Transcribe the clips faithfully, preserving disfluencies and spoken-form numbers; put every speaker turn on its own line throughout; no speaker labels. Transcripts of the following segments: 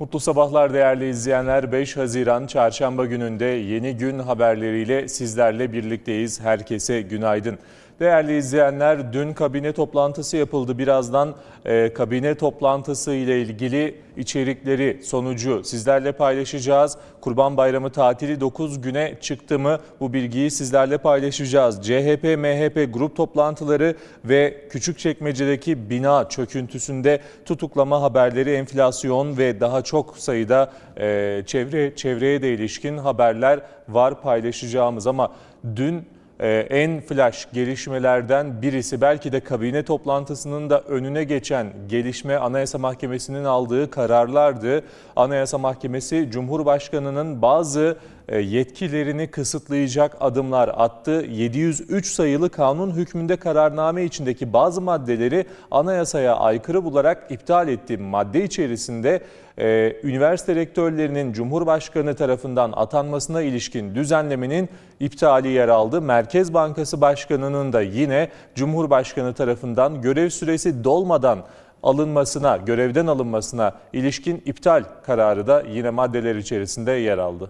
Mutlu sabahlar değerli izleyenler. beş Haziran Çarşamba gününde yeni gün haberleriyle sizlerle birlikteyiz. Herkese günaydın. Değerli izleyenler, dün kabine toplantısı yapıldı. Birazdan e, kabine toplantısı ile ilgili içerikleri, sonucu sizlerle paylaşacağız. Kurban Bayramı tatili dokuz güne çıktı mı? Bu bilgiyi sizlerle paylaşacağız. C H P M H P grup toplantıları ve Küçükçekmece'deki bina çöküntüsünde tutuklama haberleri, enflasyon ve daha çok sayıda e, çevre çevreye de ilişkin haberler var paylaşacağımız. Ama dün en flash gelişmelerden birisi, belki de kabine toplantısının da önüne geçen gelişme, Anayasa Mahkemesi'nin aldığı kararlardı. Anayasa Mahkemesi Cumhurbaşkanı'nın bazı yetkilerini kısıtlayacak adımlar attı. yedi yüz üç sayılı kanun hükmünde kararname içindeki bazı maddeleri anayasaya aykırı bularak iptal etti. Madde içerisinde e, üniversite rektörlerinin Cumhurbaşkanı tarafından atanmasına ilişkin düzenlemenin iptali yer aldı. Merkez Bankası Başkanı'nın da yine Cumhurbaşkanı tarafından görev süresi dolmadan alınmasına, görevden alınmasına ilişkin iptal kararı da yine maddeler içerisinde yer aldı.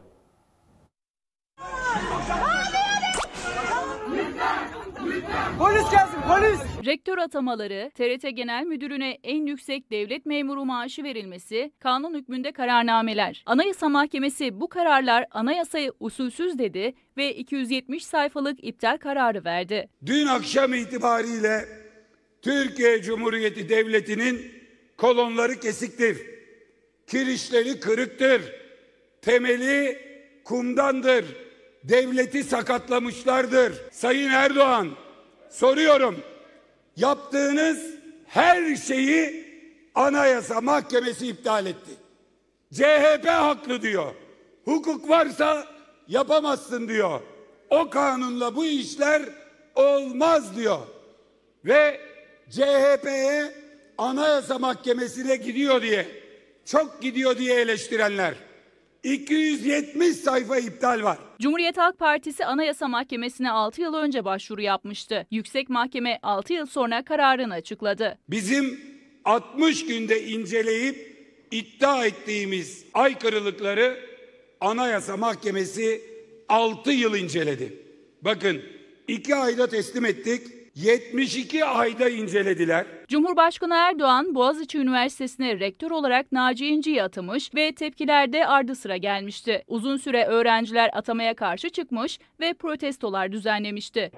Polis gelsin, polis!
Rektör atamaları, T R T Genel Müdürü'ne en yüksek devlet memuru maaşı verilmesi, kanun hükmünde kararnameler. Anayasa Mahkemesi bu kararlar anayasayı usulsüz dedi ve iki yüz yetmiş sayfalık iptal kararı verdi.
Dün akşam itibariyle Türkiye Cumhuriyeti Devleti'nin kolonları kesiktir, kirişleri kırıktır, temeli kumdandır, devleti sakatlamışlardır. Sayın Erdoğan, soruyorum, yaptığınız her şeyi Anayasa Mahkemesi iptal etti. C H P haklı diyor. Hukuk varsa yapamazsın diyor. O kanunla bu işler olmaz diyor. Ve C H P'ye Anayasa Mahkemesi'ne gidiyor diye, çok gidiyor diye eleştirenler. iki yüz yetmiş sayfa iptal var.
Cumhuriyet Halk Partisi Anayasa Mahkemesi'ne altı yıl önce başvuru yapmıştı. Yüksek Mahkeme altı yıl sonra kararını açıkladı.
Bizim altmış günde inceleyip iddia ettiğimiz aykırılıkları Anayasa Mahkemesi altı yıl inceledi. Bakın, iki ayda teslim ettik, yetmiş iki ayda incelediler.
Cumhurbaşkanı Erdoğan, Boğaziçi Üniversitesi'ne rektör olarak Naci İnci'yi atamış ve tepkiler de ardı sıra gelmişti. Uzun süre öğrenciler atamaya karşı çıkmış ve protestolar düzenlemişti.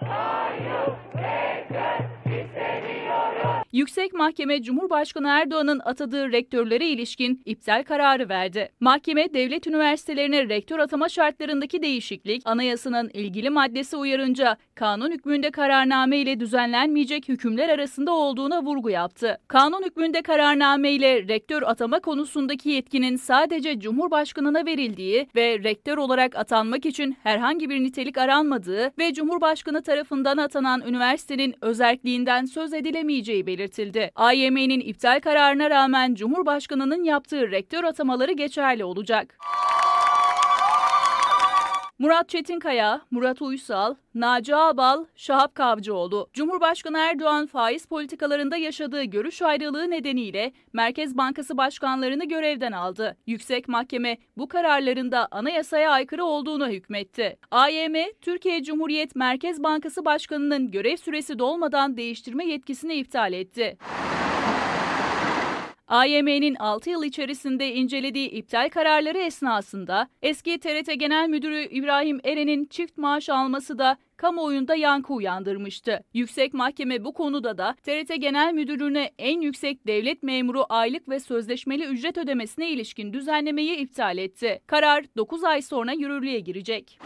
Yüksek Mahkeme Cumhurbaşkanı Erdoğan'ın atadığı rektörlere ilişkin iptal kararı verdi. Mahkeme, devlet üniversitelerine rektör atama şartlarındaki değişiklik, anayasanın ilgili maddesi uyarınca kanun hükmünde kararname ile düzenlenmeyecek hükümler arasında olduğuna vurgu yaptı. Kanun hükmünde kararname ile rektör atama konusundaki yetkinin sadece Cumhurbaşkanı'na verildiği ve rektör olarak atanmak için herhangi bir nitelik aranmadığı ve Cumhurbaşkanı tarafından atanan üniversitenin özerkliğinden söz edilemeyeceği belirtildi. A Y M'nin iptal kararına rağmen Cumhurbaşkanı'nın yaptığı rektör atamaları geçerli olacak. Murat Çetinkaya, Murat Uysal, Naci Ağbal, Şahap Kavcıoğlu. Cumhurbaşkanı Erdoğan faiz politikalarında yaşadığı görüş ayrılığı nedeniyle Merkez Bankası başkanlarını görevden aldı. Yüksek Mahkeme bu kararlarında anayasaya aykırı olduğuna hükmetti. A Y M, Türkiye Cumhuriyet Merkez Bankası Başkanı'nın görev süresi dolmadan değiştirme yetkisini iptal etti. A Y M'nin altı yıl içerisinde incelediği iptal kararları esnasında eski T R T Genel Müdürü İbrahim Eren'in çift maaş alması da kamuoyunda yankı uyandırmıştı. Yüksek Mahkeme bu konuda da T R T Genel Müdürlüğü'ne en yüksek devlet memuru aylık ve sözleşmeli ücret ödemesine ilişkin düzenlemeyi iptal etti. Karar dokuz ay sonra yürürlüğe girecek.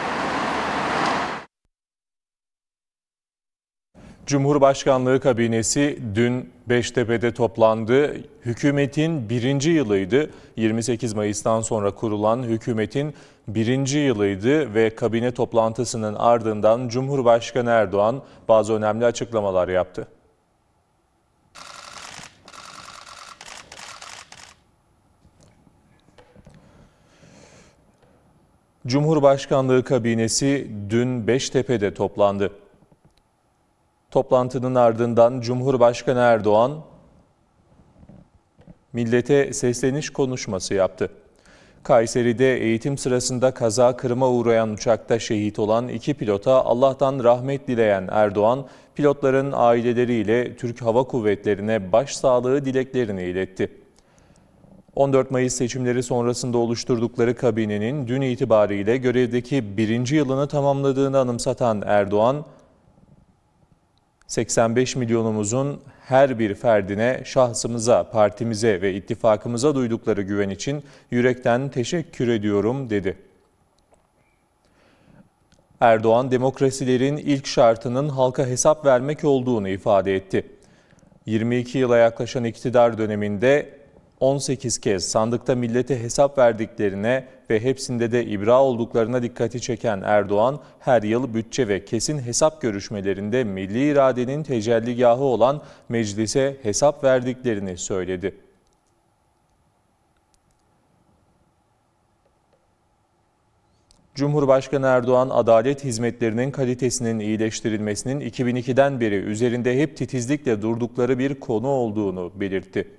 Cumhurbaşkanlığı kabinesi dün Beştepe'de toplandı. Hükümetin birinci yılıydı. yirmi sekiz Mayıs'tan sonra kurulan hükümetin birinci yılıydı ve kabine toplantısının ardından Cumhurbaşkanı Erdoğan bazı önemli açıklamalar yaptı. Cumhurbaşkanlığı kabinesi dün Beştepe'de toplandı. Toplantının ardından Cumhurbaşkanı Erdoğan millete sesleniş konuşması yaptı. Kayseri'de eğitim sırasında kaza kırıma uğrayan uçakta şehit olan iki pilota Allah'tan rahmet dileyen Erdoğan, pilotların aileleriyle Türk Hava Kuvvetleri'ne başsağlığı dileklerini iletti. on dört Mayıs seçimleri sonrasında oluşturdukları kabinenin dün itibariyle görevdeki birinci yılını tamamladığını anımsatan Erdoğan, seksen beş milyonumuzun her bir ferdine, şahsımıza, partimize ve ittifakımıza duydukları güven için yürekten teşekkür ediyorum dedi. Erdoğan, demokrasilerin ilk şartının halka hesap vermek olduğunu ifade etti. yirmi iki yıla yaklaşan iktidar döneminde on sekiz kez sandıkta millete hesap verdiklerine ve hepsinde de ibra olduklarına dikkati çeken Erdoğan, her yıl bütçe ve kesin hesap görüşmelerinde milli iradenin tecelligahı olan meclise hesap verdiklerini söyledi. Cumhurbaşkanı Erdoğan, adalet hizmetlerinin kalitesinin iyileştirilmesinin iki bin ikiden beri üzerinde hep titizlikle durdukları bir konu olduğunu belirtti.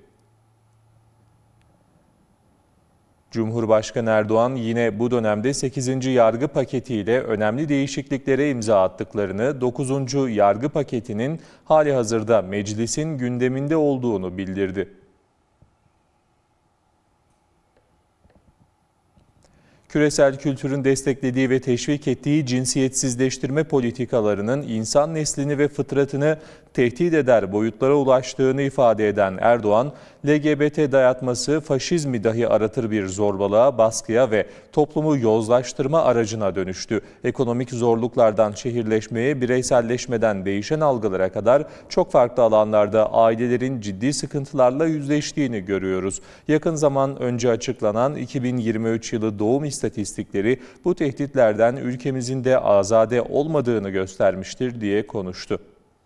Cumhurbaşkanı Erdoğan yine bu dönemde sekizinci yargı paketiyle önemli değişikliklere imza attıklarını, dokuzuncu yargı paketinin halihazırda meclisin gündeminde olduğunu bildirdi. Küresel kültürün desteklediği ve teşvik ettiği cinsiyetsizleştirme politikalarının insan neslini ve fıtratını tehdit eder boyutlara ulaştığını ifade eden Erdoğan, L G B T dayatması faşizmi dahi aratır bir zorbalığa, baskıya ve toplumu yozlaştırma aracına dönüştü. Ekonomik zorluklardan şehirleşmeye, bireyselleşmeden değişen algılara kadar çok farklı alanlarda ailelerin ciddi sıkıntılarla yüzleştiğini görüyoruz. Yakın zaman önce açıklanan iki bin yirmi üç yılı doğum istatistikleri bu tehditlerden ülkemizin de azade olmadığını göstermiştir diye konuştu.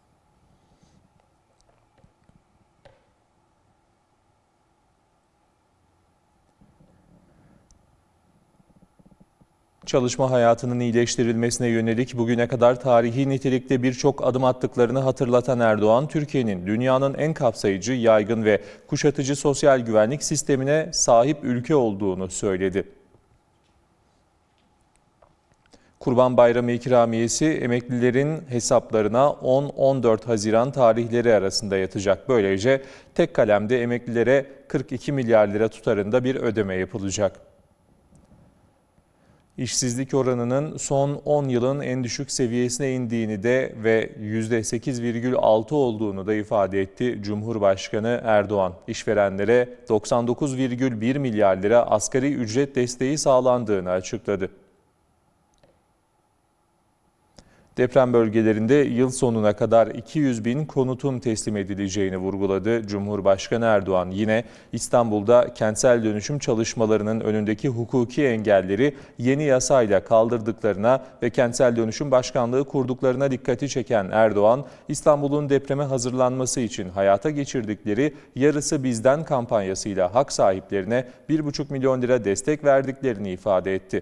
Çalışma hayatının iyileştirilmesine yönelik bugüne kadar tarihi nitelikte birçok adım attıklarını hatırlatan Erdoğan, Türkiye'nin dünyanın en kapsayıcı, yaygın ve kuşatıcı sosyal güvenlik sistemine sahip ülke olduğunu söyledi. Kurban Bayramı ikramiyesi emeklilerin hesaplarına on on dört Haziran tarihleri arasında yatacak. Böylece tek kalemde emeklilere kırk iki milyar lira tutarında bir ödeme yapılacak. İşsizlik oranının son on yılın en düşük seviyesine indiğini de ve yüzde sekiz virgül altı olduğunu da ifade etti Cumhurbaşkanı Erdoğan. İşverenlere doksan dokuz virgül bir milyar lira asgari ücret desteği sağlandığını açıkladı. Deprem bölgelerinde yıl sonuna kadar iki yüz bin konutun teslim edileceğini vurguladı Cumhurbaşkanı Erdoğan. Yine İstanbul'da kentsel dönüşüm çalışmalarının önündeki hukuki engelleri yeni yasayla kaldırdıklarına ve kentsel dönüşüm başkanlığı kurduklarına dikkati çeken Erdoğan, İstanbul'un depreme hazırlanması için hayata geçirdikleri Yarısı Bizden kampanyasıyla hak sahiplerine bir buçuk milyon lira destek verdiklerini ifade etti.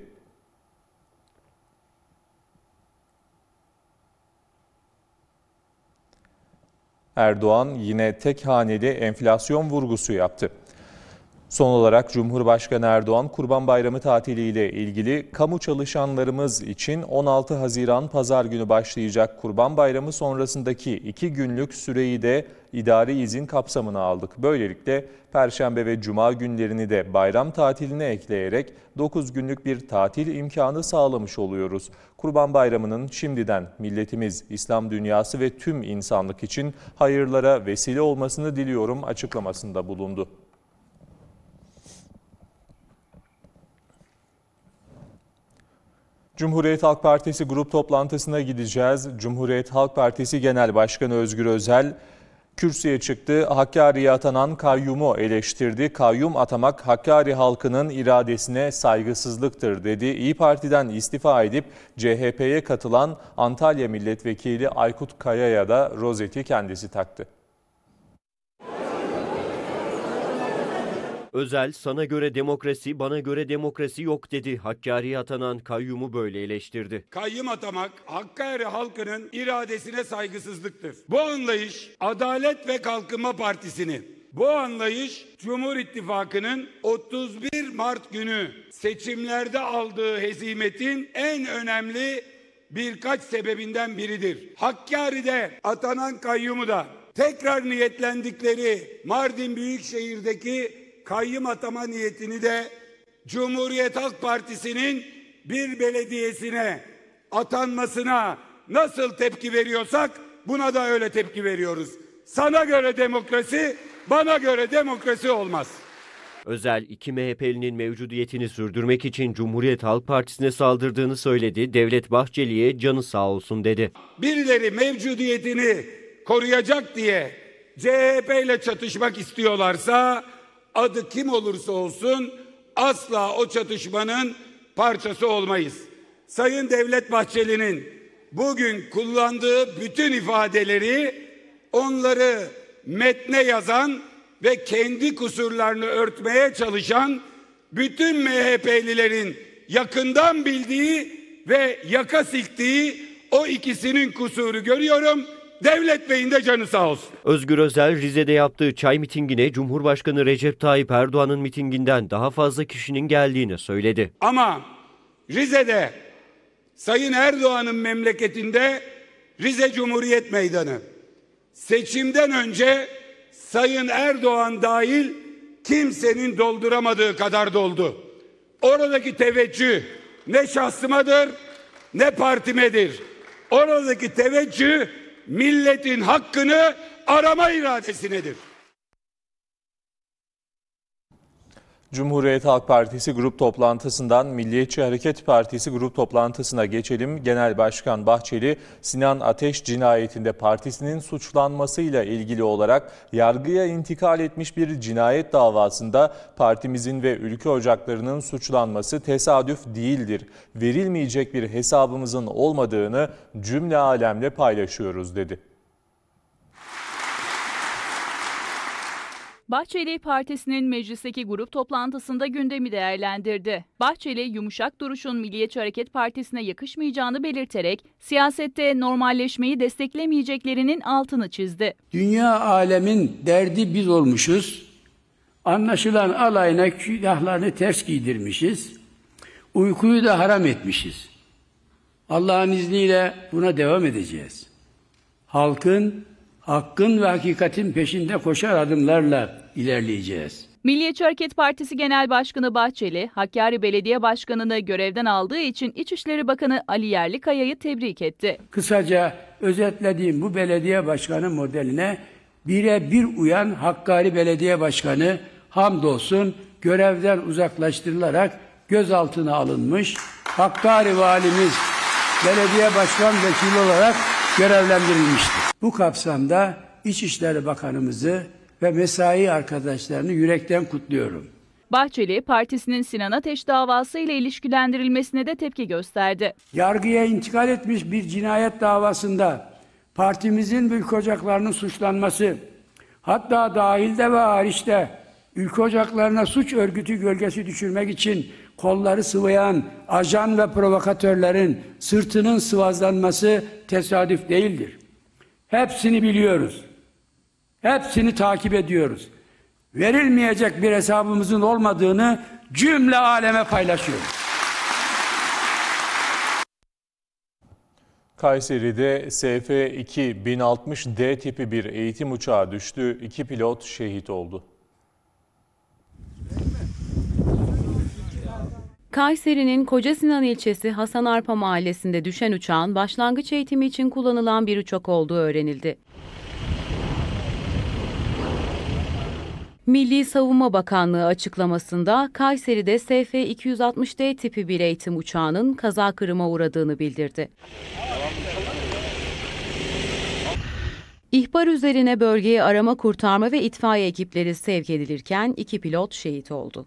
Erdoğan yine tek haneli enflasyon vurgusu yaptı. Son olarak Cumhurbaşkanı Erdoğan, Kurban Bayramı tatiliyle ilgili kamu çalışanlarımız için on altı Haziran Pazar günü başlayacak Kurban Bayramı sonrasındaki iki günlük süreyi de idari izin kapsamına aldık. Böylelikle Perşembe ve Cuma günlerini de bayram tatiline ekleyerek dokuz günlük bir tatil imkanı sağlamış oluyoruz. Kurban Bayramı'nın şimdiden milletimiz, İslam dünyası ve tüm insanlık için hayırlara vesile olmasını diliyorum açıklamasında bulundu. Cumhuriyet Halk Partisi grup toplantısına gideceğiz. Cumhuriyet Halk Partisi Genel Başkanı Özgür Özel kürsüye çıktı. Hakkari'ye atanan kayyumu eleştirdi. Kayyum atamak Hakkari halkının iradesine saygısızlıktır dedi. İYİ Parti'den istifa edip C H P'ye katılan Antalya Milletvekili Aykut Kaya'ya da rozeti kendisi taktı.
Özel, sana göre demokrasi, bana göre demokrasi yok dedi. Hakkari'ye atanan kayyumu böyle eleştirdi.
Kayyum atamak Hakkari halkının iradesine saygısızlıktır. Bu anlayış Adalet ve Kalkınma Partisi'ni Bu anlayış Cumhur İttifakı'nın otuz bir Mart günü seçimlerde aldığı hezimetin en önemli birkaç sebebinden biridir. Hakkari'de atanan kayyumu da tekrar niyetlendikleri Mardin Büyükşehir'deki kayyum atama niyetini de Cumhuriyet Halk Partisi'nin bir belediyesine atanmasına nasıl tepki veriyorsak buna da öyle tepki veriyoruz. Sana göre demokrasi, bana göre demokrasi olmaz.
Özel iki M H P'linin mevcudiyetini sürdürmek için Cumhuriyet Halk Partisi'ne saldırdığını söyledi. Devlet Bahçeli'ye canı sağ olsun dedi.
Birileri mevcudiyetini koruyacak diye C H P ile çatışmak istiyorlarsa adı kim olursa olsun asla o çatışmanın parçası olmayız. Sayın Devlet Bahçeli'nin bugün kullandığı bütün ifadeleri onları metne yazan ve kendi kusurlarını örtmeye çalışan bütün M H P'lilerin yakından bildiği ve yaka silktiği o ikisinin kusuru görüyorum. Devlet Bey'in de canı sağ olsun.
Özgür Özel Rize'de yaptığı çay mitingine Cumhurbaşkanı Recep Tayyip Erdoğan'ın mitinginden daha fazla kişinin geldiğini söyledi.
Ama Rize'de Sayın Erdoğan'ın memleketinde Rize Cumhuriyet Meydanı seçimden önce Sayın Erdoğan dahil kimsenin dolduramadığı kadar doldu. Oradaki teveccüh ne şahsımadır ne partimedir. Oradaki teveccüh milletin hakkını arama iradesinedir.
Cumhuriyet Halk Partisi grup toplantısından Milliyetçi Hareket Partisi grup toplantısına geçelim. Genel Başkan Bahçeli, Sinan Ateş cinayetinde partisinin suçlanmasıyla ilgili olarak yargıya intikal etmiş bir cinayet davasında partimizin ve ülke ocaklarının suçlanması tesadüf değildir. Verilmeyecek bir hesabımızın olmadığını cümle alemle paylaşıyoruz dedi.
Bahçeli, partisinin meclisteki grup toplantısında gündemi değerlendirdi. Bahçeli, yumuşak duruşun Milliyetçi Hareket Partisi'ne yakışmayacağını belirterek siyasette normalleşmeyi desteklemeyeceklerinin altını çizdi.
Dünya alemin derdi biz olmuşuz. Anlaşılan alayına külahlarını ters giydirmişiz. Uykuyu da haram etmişiz. Allah'ın izniyle buna devam edeceğiz. Halkın, hakkın ve hakikatin peşinde koşar adımlarla ilerleyeceğiz.
Milliyetçi Hareket Partisi Genel Başkanı Bahçeli, Hakkari Belediye Başkanı'nı görevden aldığı için İçişleri Bakanı Ali Yerlikaya'yı tebrik etti.
Kısaca özetlediğim bu belediye başkanı modeline birebir uyan Hakkari Belediye Başkanı hamdolsun görevden uzaklaştırılarak gözaltına alınmış. Hakkari Valimiz belediye başkan vekili olarak görevlendirilmiştir. Bu kapsamda İçişleri Bakanımızı ve mesai arkadaşlarını yürekten kutluyorum.
Bahçeli, partisinin Sinan Ateş davası ile ilişkilendirilmesine de tepki gösterdi.
Yargıya intikal etmiş bir cinayet davasında partimizin ve ülke ocaklarının suçlanması, hatta dahilde ve hariçte ülke ocaklarına suç örgütü gölgesi düşürmek için kolları sıvayan ajan ve provokatörlerin sırtının sıvazlanması tesadüf değildir. Hepsini biliyoruz. Hepsini takip ediyoruz. Verilmeyecek bir hesabımızın olmadığını cümle aleme paylaşıyoruz.
Kayseri'de S F iki bin altmış D tipi bir eğitim uçağı düştü. İki pilot şehit oldu.
Kayseri'nin Kocasinan ilçesi Hasan Arpa mahallesinde düşen uçağın başlangıç eğitimi için kullanılan bir uçak olduğu öğrenildi. Milli Savunma Bakanlığı açıklamasında Kayseri'de S F iki yüz altmış D tipi bir eğitim uçağının kaza kırıma uğradığını bildirdi. İhbar üzerine bölgeye arama kurtarma ve itfaiye ekipleri sevk edilirken iki pilot şehit oldu.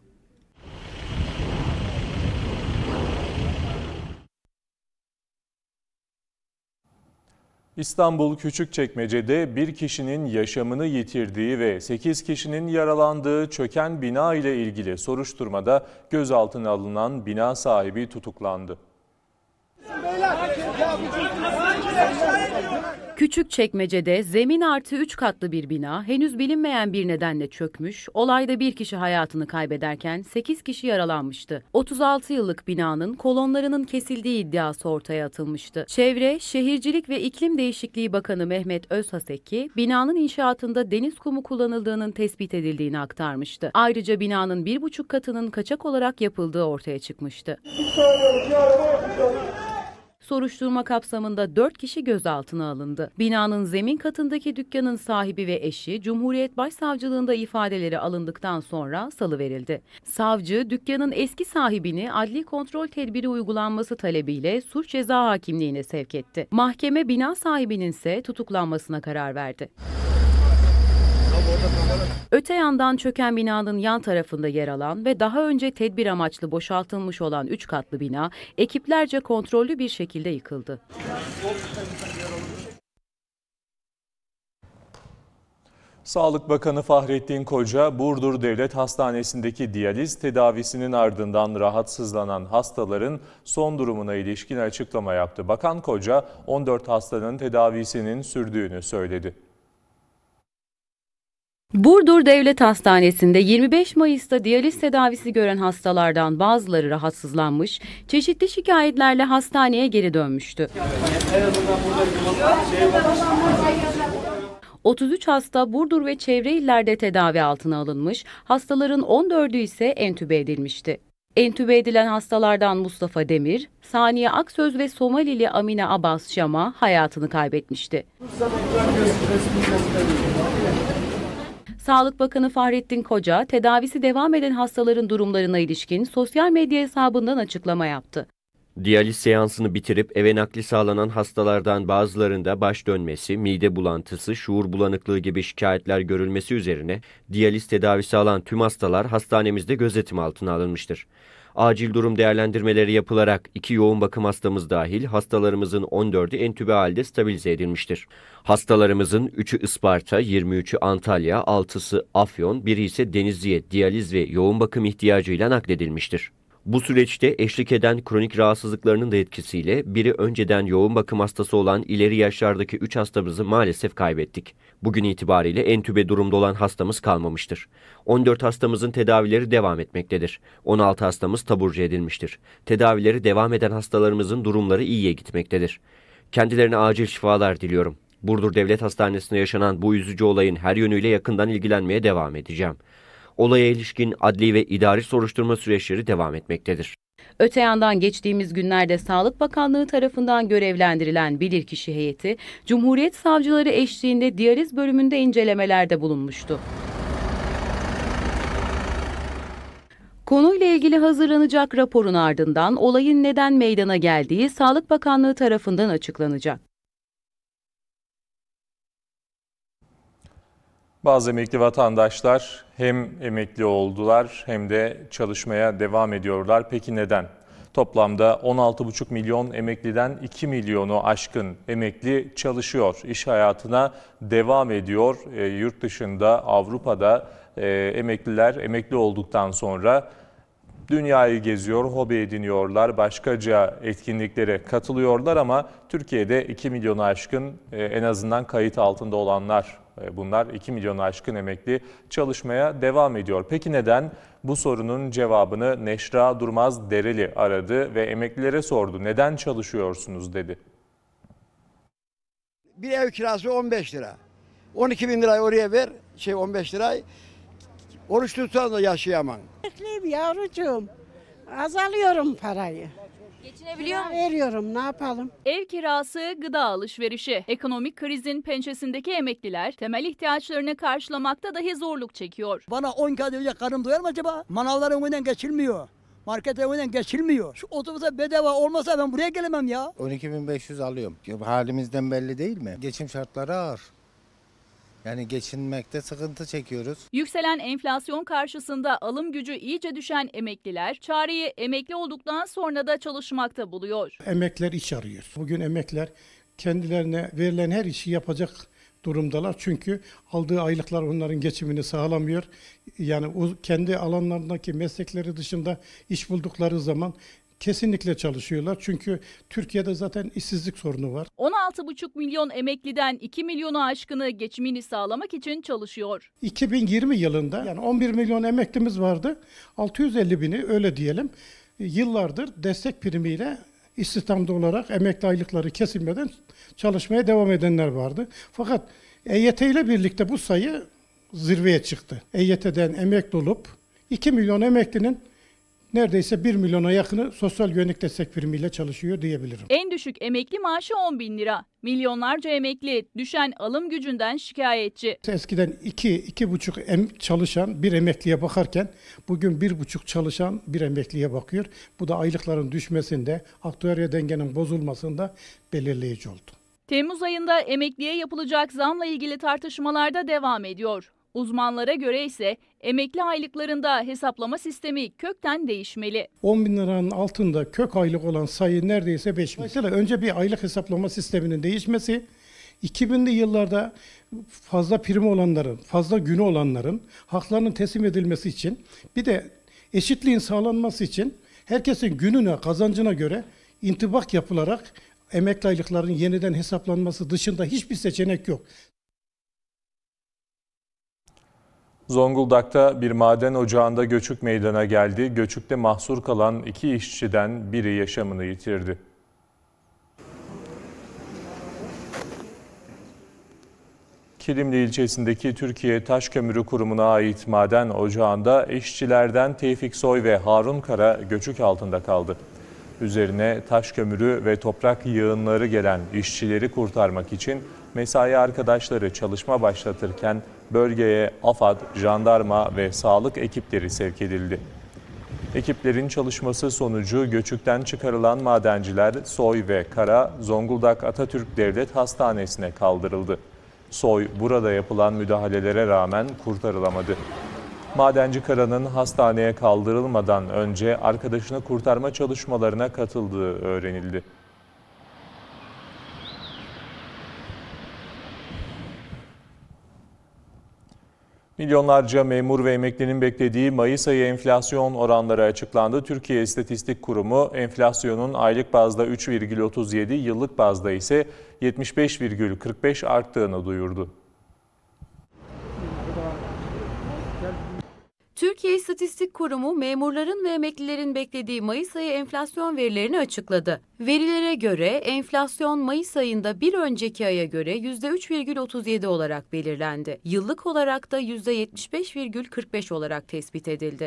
İstanbul Küçükçekmece'de bir kişinin yaşamını yitirdiği ve sekiz kişinin yaralandığı çöken bina ile ilgili soruşturmada gözaltına alınan bina sahibi tutuklandı.
Küçükçekmece'de zemin artı üç katlı bir bina henüz bilinmeyen bir nedenle çökmüş, olayda bir kişi hayatını kaybederken sekiz kişi yaralanmıştı. otuz altı yıllık binanın kolonlarının kesildiği iddiası ortaya atılmıştı. Çevre, Şehircilik ve İklim Değişikliği Bakanı Mehmet Özhaseki, binanın inşaatında deniz kumu kullanıldığının tespit edildiğini aktarmıştı. Ayrıca binanın bir buçuk katının kaçak olarak yapıldığı ortaya çıkmıştı. Soruşturma kapsamında dört kişi gözaltına alındı. Binanın zemin katındaki dükkanın sahibi ve eşi Cumhuriyet Başsavcılığında ifadeleri alındıktan sonra salıverildi. Savcı, dükkanın eski sahibini adli kontrol tedbiri uygulanması talebiyle suç ceza hakimliğine sevk etti. Mahkeme bina sahibinin ise tutuklanmasına karar verdi. Öte yandan çöken binanın yan tarafında yer alan ve daha önce tedbir amaçlı boşaltılmış olan üç katlı bina ekiplerce kontrollü bir şekilde yıkıldı.
Sağlık Bakanı Fahrettin Koca, Burdur Devlet Hastanesi'ndeki diyaliz tedavisinin ardından rahatsızlanan hastaların son durumuna ilişkin açıklama yaptı. Bakan Koca, on dört hastanın tedavisinin sürdüğünü söyledi.
Burdur Devlet Hastanesi'nde yirmi beş Mayıs'ta diyaliz tedavisi gören hastalardan bazıları rahatsızlanmış, çeşitli şikayetlerle hastaneye geri dönmüştü. otuz üç hasta Burdur ve çevre illerde tedavi altına alınmış, hastaların on dördü ise entübe edilmişti. Entübe edilen hastalardan Mustafa Demir, Saniye Aksöz ve Somalili Amine Abbas Şam'a hayatını kaybetmişti. Sağlık Bakanı Fahrettin Koca, tedavisi devam eden hastaların durumlarına ilişkin sosyal medya hesabından açıklama yaptı.
Diyaliz seansını bitirip eve nakli sağlanan hastalardan bazılarında baş dönmesi, mide bulantısı, şuur bulanıklığı gibi şikayetler görülmesi üzerine diyaliz tedavisi alan tüm hastalar hastanemizde gözetim altına alınmıştır. Acil durum değerlendirmeleri yapılarak iki yoğun bakım hastamız dahil hastalarımızın on dördü entübe halde stabilize edilmiştir. Hastalarımızın üçü Isparta, yirmi üçü Antalya, altısı Afyon, biri ise Denizli'ye diyaliz ve yoğun bakım ihtiyacıyla nakledilmiştir. Bu süreçte eşlik eden kronik rahatsızlıklarının da etkisiyle biri önceden yoğun bakım hastası olan ileri yaşlardaki üç hastamızı maalesef kaybettik. Bugün itibariyle entübe durumda olan hastamız kalmamıştır. on dört hastamızın tedavileri devam etmektedir. on altı hastamız taburcu edilmiştir. Tedavileri devam eden hastalarımızın durumları iyiye gitmektedir. Kendilerine acil şifalar diliyorum. Burdur Devlet Hastanesi'nde yaşanan bu üzücü olayın her yönüyle yakından ilgilenmeye devam edeceğim. Olaya ilişkin adli ve idari soruşturma süreçleri devam etmektedir.
Öte yandan geçtiğimiz günlerde Sağlık Bakanlığı tarafından görevlendirilen bilirkişi heyeti, Cumhuriyet Savcıları eşliğinde diyaliz bölümünde incelemelerde bulunmuştu. Konuyla ilgili hazırlanacak raporun ardından olayın neden meydana geldiği Sağlık Bakanlığı tarafından açıklanacak.
Bazı emekli vatandaşlar hem emekli oldular hem de çalışmaya devam ediyorlar. Peki neden? Toplamda on altı buçuk milyon emekliden iki milyonu aşkın emekli çalışıyor. İş hayatına devam ediyor. E, yurt dışında, Avrupa'da e, emekliler emekli olduktan sonra dünyayı geziyor, hobi ediniyorlar, başkaca etkinliklere katılıyorlar ama Türkiye'de iki milyonu aşkın e, en azından kayıt altında olanlar bunlar iki milyonu aşkın emekli çalışmaya devam ediyor. Peki neden? Bu sorunun cevabını Neşra Durmaz Dereli aradı ve emeklilere sordu. Neden çalışıyorsunuz dedi.
Bir ev kirası on beş lira. on iki bin lirayı oraya ver, şey on beş lirayı. Oruç tutsan da yaşayamam.
Emekliyim yavrucuğum. Azalıyorum parayı.
Geçinebiliyor musun?
Veriyorum, ne yapalım?
Ev kirası, gıda alışverişi. Ekonomik krizin pençesindeki emekliler temel ihtiyaçlarını karşılamakta dahi zorluk çekiyor.
Bana on kağıt ödeyecek karım doyar mı acaba? Manavların önünden geçilmiyor. Market önünden geçilmiyor. Şu otobüse bedava olmasa ben buraya gelemem ya.
on iki bin beş yüz alıyorum. Halimizden belli değil mi? Geçim şartları ağır. Yani geçinmekte sıkıntı çekiyoruz.
Yükselen enflasyon karşısında alım gücü iyice düşen emekliler çareyi emekli olduktan sonra da çalışmakta buluyor.
Emekliler iş arıyor. Bugün emekliler kendilerine verilen her işi yapacak durumdalar. Çünkü aldığı aylıklar onların geçimini sağlamıyor. Yani o kendi alanlarındaki meslekleri dışında iş buldukları zaman Kesinlikle çalışıyorlar çünkü Türkiye'de zaten işsizlik sorunu var.
on altı buçuk milyon emekliden iki milyonu aşkını geçimini sağlamak için çalışıyor.
iki bin yirmi yılında yani on bir milyon emeklimiz vardı. altı yüz elli bini öyle diyelim yıllardır destek primiyle istihdamda olarak emekli aylıkları kesilmeden çalışmaya devam edenler vardı. Fakat E Y T ile birlikte bu sayı zirveye çıktı. E Y T'den emekli olup iki milyon emeklinin neredeyse bir milyona yakını sosyal güvenlik destek primiyle çalışıyor diyebilirim.
En düşük emekli maaşı on bin lira. Milyonlarca emekli düşen alım gücünden şikayetçi.
Eskiden iki, iki buçuk em çalışan bir emekliye bakarken bugün bir buçuk çalışan bir emekliye bakıyor. Bu da aylıkların düşmesinde, aktüerya dengenin bozulmasında belirleyici oldu.
Temmuz ayında emekliye yapılacak zamla ilgili tartışmalar da devam ediyor. Uzmanlara göre ise emekli aylıklarında hesaplama sistemi kökten değişmeli.
on bin liranın altında kök aylık olan sayı neredeyse beş bin. Mesela önce bir aylık hesaplama sisteminin değişmesi, iki binli yıllarda fazla primi olanların, fazla günü olanların haklarının teslim edilmesi için, bir de eşitliğin sağlanması için herkesin gününe, kazancına göre intibak yapılarak emekli aylıklarının yeniden hesaplanması dışında hiçbir seçenek yok.
Zonguldak'ta bir maden ocağında göçük meydana geldi. Göçükte mahsur kalan iki işçiden biri yaşamını yitirdi. Kilimli ilçesindeki Türkiye Taş Kömürü Kurumu'na ait maden ocağında işçilerden Tevfik Soy ve Harun Kara göçük altında kaldı. Üzerine taş kömürü ve toprak yığınları gelen işçileri kurtarmak için mesai arkadaşları çalışma başlatırken bölgeye AFAD, jandarma ve sağlık ekipleri sevk edildi. Ekiplerin çalışması sonucu göçükten çıkarılan madenciler Soy ve Kara, Zonguldak Atatürk Devlet Hastanesi'ne kaldırıldı. Soy burada yapılan müdahalelere rağmen kurtarılamadı. Madenci Kara'nın hastaneye kaldırılmadan önce arkadaşını kurtarma çalışmalarına katıldığı öğrenildi. Milyonlarca memur ve emeklinin beklediği Mayıs ayı enflasyon oranları açıklandı. Türkiye İstatistik Kurumu enflasyonun aylık bazda üç virgül otuz yedi, yıllık bazda ise yetmiş beş virgül kırk beş arttığını duyurdu.
Türkiye İstatistik Kurumu memurların ve emeklilerin beklediği Mayıs ayı enflasyon verilerini açıkladı. Verilere göre enflasyon Mayıs ayında bir önceki aya göre yüzde üç virgül otuz yedi olarak belirlendi. Yıllık olarak da yüzde yetmiş beş virgül kırk beş olarak tespit edildi.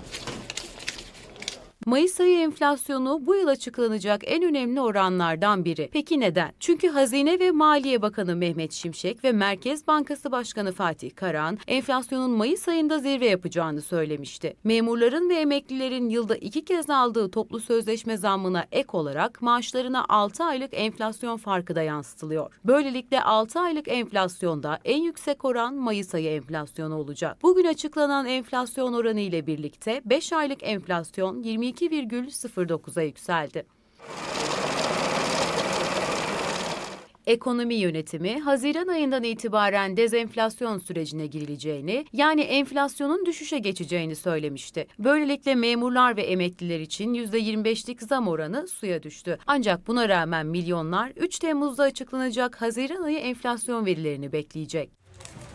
Mayıs ayı enflasyonu bu yıl açıklanacak en önemli oranlardan biri. Peki neden? Çünkü Hazine ve Maliye Bakanı Mehmet Şimşek ve Merkez Bankası Başkanı Fatih Karahan enflasyonun Mayıs ayında zirve yapacağını söylemişti. Memurların ve emeklilerin yılda iki kez aldığı toplu sözleşme zammına ek olarak maaşlarına altı aylık enflasyon farkı da yansıtılıyor. Böylelikle altı aylık enflasyonda en yüksek oran Mayıs ayı enflasyonu olacak. Bugün açıklanan enflasyon oranı ile birlikte beş aylık enflasyon yirmi iki virgül sıfır dokuza yükseldi. Ekonomi yönetimi Haziran ayından itibaren dezenflasyon sürecine girileceğini, yani enflasyonun düşüşe geçeceğini söylemişti. Böylelikle memurlar ve emekliler için yüzde yirmi beşlik zam oranı suya düştü. Ancak buna rağmen milyonlar üç Temmuz'da açıklanacak Haziran ayı enflasyon verilerini bekleyecek.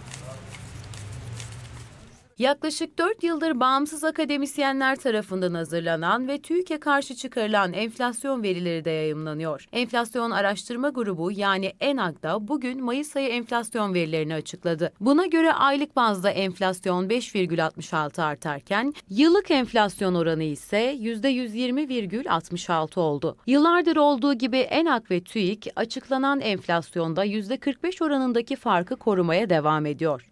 Yaklaşık dört yıldır bağımsız akademisyenler tarafından hazırlanan ve TÜİK'e karşı çıkarılan enflasyon verileri de yayımlanıyor. Enflasyon Araştırma Grubu yani ENAG'da bugün Mayıs ayı enflasyon verilerini açıkladı. Buna göre aylık bazda enflasyon beş virgül altmış altı artarken yıllık enflasyon oranı ise yüzde yüz yirmi virgül altmış altı oldu. Yıllardır olduğu gibi ENAG ve TÜİK açıklanan enflasyonda yüzde kırk beş oranındaki farkı korumaya devam ediyor.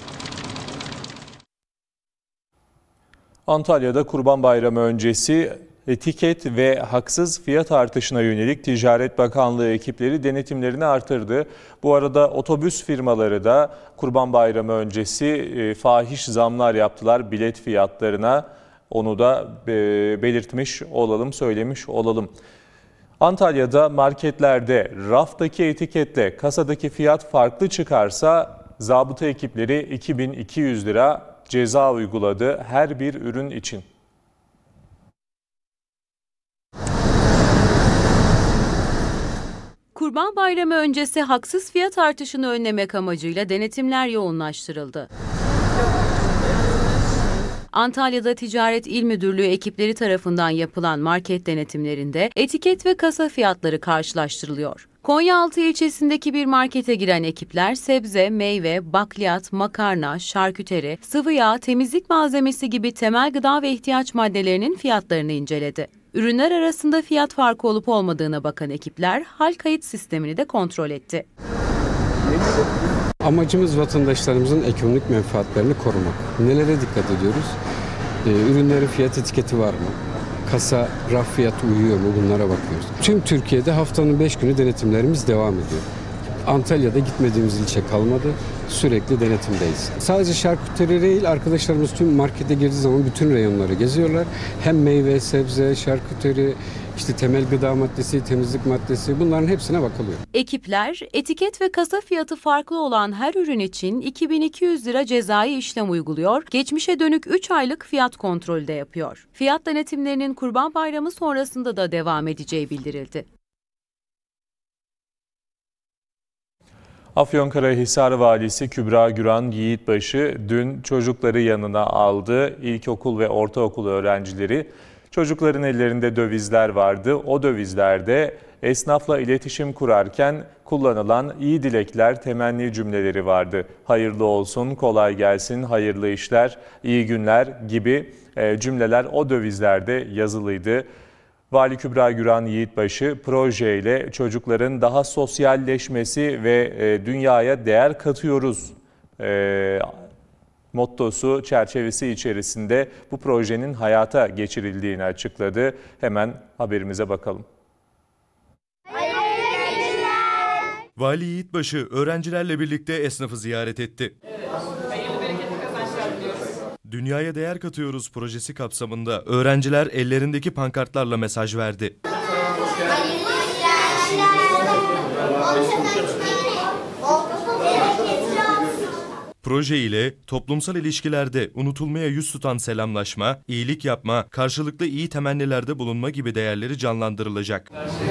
Antalya'da Kurban Bayramı öncesi etiket ve haksız fiyat artışına yönelik Ticaret Bakanlığı ekipleri denetimlerini artırdı. Bu arada otobüs firmaları da Kurban Bayramı öncesi e, fahiş zamlar yaptılar bilet fiyatlarına. Onu da e, belirtmiş olalım, söylemiş olalım. Antalya'da marketlerde raftaki etiketle kasadaki fiyat farklı çıkarsa zabıta ekipleri iki bin iki yüz lira ceza uyguladı her bir ürün için.
Kurban Bayramı öncesi haksız fiyat artışını önlemek amacıyla denetimler yoğunlaştırıldı. Antalya'da Ticaret İl Müdürlüğü ekipleri tarafından yapılan market denetimlerinde etiket ve kasa fiyatları karşılaştırılıyor. Konyaaltı ilçesindeki bir markete giren ekipler sebze, meyve, bakliyat, makarna, şarküteri, sıvı yağ, temizlik malzemesi gibi temel gıda ve ihtiyaç maddelerinin fiyatlarını inceledi. Ürünler arasında fiyat farkı olup olmadığına bakan ekipler hal kayıt sistemini de kontrol etti.
Amacımız vatandaşlarımızın ekonomik menfaatlerini korumak. Nelere dikkat ediyoruz? Ee, ürünlerin fiyat etiketi var mı? Kasa, raf fiyatı uyuyor mu? Bunlara bakıyoruz. Tüm Türkiye'de haftanın beş günü denetimlerimiz devam ediyor. Antalya'da gitmediğimiz ilçe kalmadı. Sürekli denetimdeyiz. Sadece şarküteri değil, arkadaşlarımız tüm markete girdiği zaman bütün reyonları geziyorlar. Hem meyve, sebze, şarküteri, işte temel gıda maddesi, temizlik maddesi, bunların hepsine bakılıyor.
Ekipler etiket ve kasa fiyatı farklı olan her ürün için iki bin iki yüz lira cezai işlem uyguluyor. Geçmişe dönük üç aylık fiyat kontrolü de yapıyor. Fiyat denetimlerinin Kurban Bayramı sonrasında da devam edeceği bildirildi.
Afyonkarahisar Valisi Kübra Güran Yiğitbaşı dün çocukları yanına aldı. İlkokul ve ortaokul öğrencileri, çocukların ellerinde dövizler vardı. O dövizlerde esnafla iletişim kurarken kullanılan iyi dilekler, temenni cümleleri vardı. Hayırlı olsun, kolay gelsin, hayırlı işler, iyi günler gibi cümleler o dövizlerde yazılıydı. Vali Kübra Güran Yiğitbaşı projeyle çocukların daha sosyalleşmesi ve dünyaya değer katıyoruz e, mottosu çerçevesi içerisinde bu projenin hayata geçirildiğini açıkladı. Hemen haberimize bakalım.
Vali Yiğitbaşı öğrencilerle birlikte esnafı ziyaret etti. Dünyaya Değer Katıyoruz projesi kapsamında öğrenciler ellerindeki pankartlarla mesaj verdi. Proje ile toplumsal ilişkilerde unutulmaya yüz tutan selamlaşma, iyilik yapma, karşılıklı iyi temennilerde bulunma gibi değerleri canlandırılacak.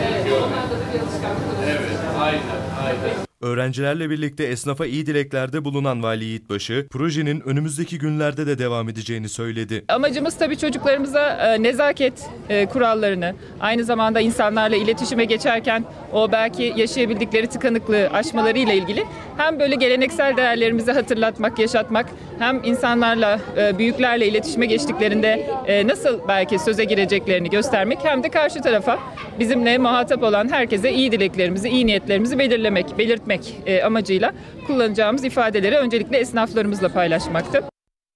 Evet, aynen, aynen. Öğrencilerle birlikte esnafa iyi dileklerde bulunan Vali Yiğitbaşı, projenin önümüzdeki günlerde de devam edeceğini söyledi.
Amacımız tabii çocuklarımıza nezaket kurallarını, aynı zamanda insanlarla iletişime geçerken o belki yaşayabildikleri tıkanıklığı aşmalarıyla ilgili hem böyle geleneksel değerlerimizi hatırlatmak, yaşatmak, hem insanlarla, büyüklerle iletişime geçtiklerinde nasıl belki söze gireceklerini göstermek, hem de karşı tarafa bizimle muhatap olan herkese iyi dileklerimizi, iyi niyetlerimizi belirlemek, belirtmek amacıyla kullanacağımız ifadeleri öncelikle esnaflarımızla paylaşmaktı.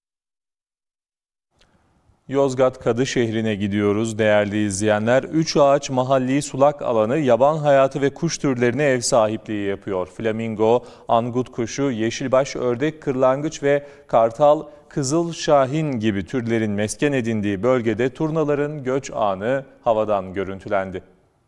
Yozgat Kadışehir'ine gidiyoruz değerli izleyenler. Üç Ağaç Mahalli Sulak Alanı yaban hayatı ve kuş türlerine ev sahipliği yapıyor. Flamingo, angut kuşu, yeşilbaş, ördek, kırlangıç ve kartal, kızıl şahin gibi türlerin mesken edindiği bölgede turnaların göç anı havadan görüntülendi.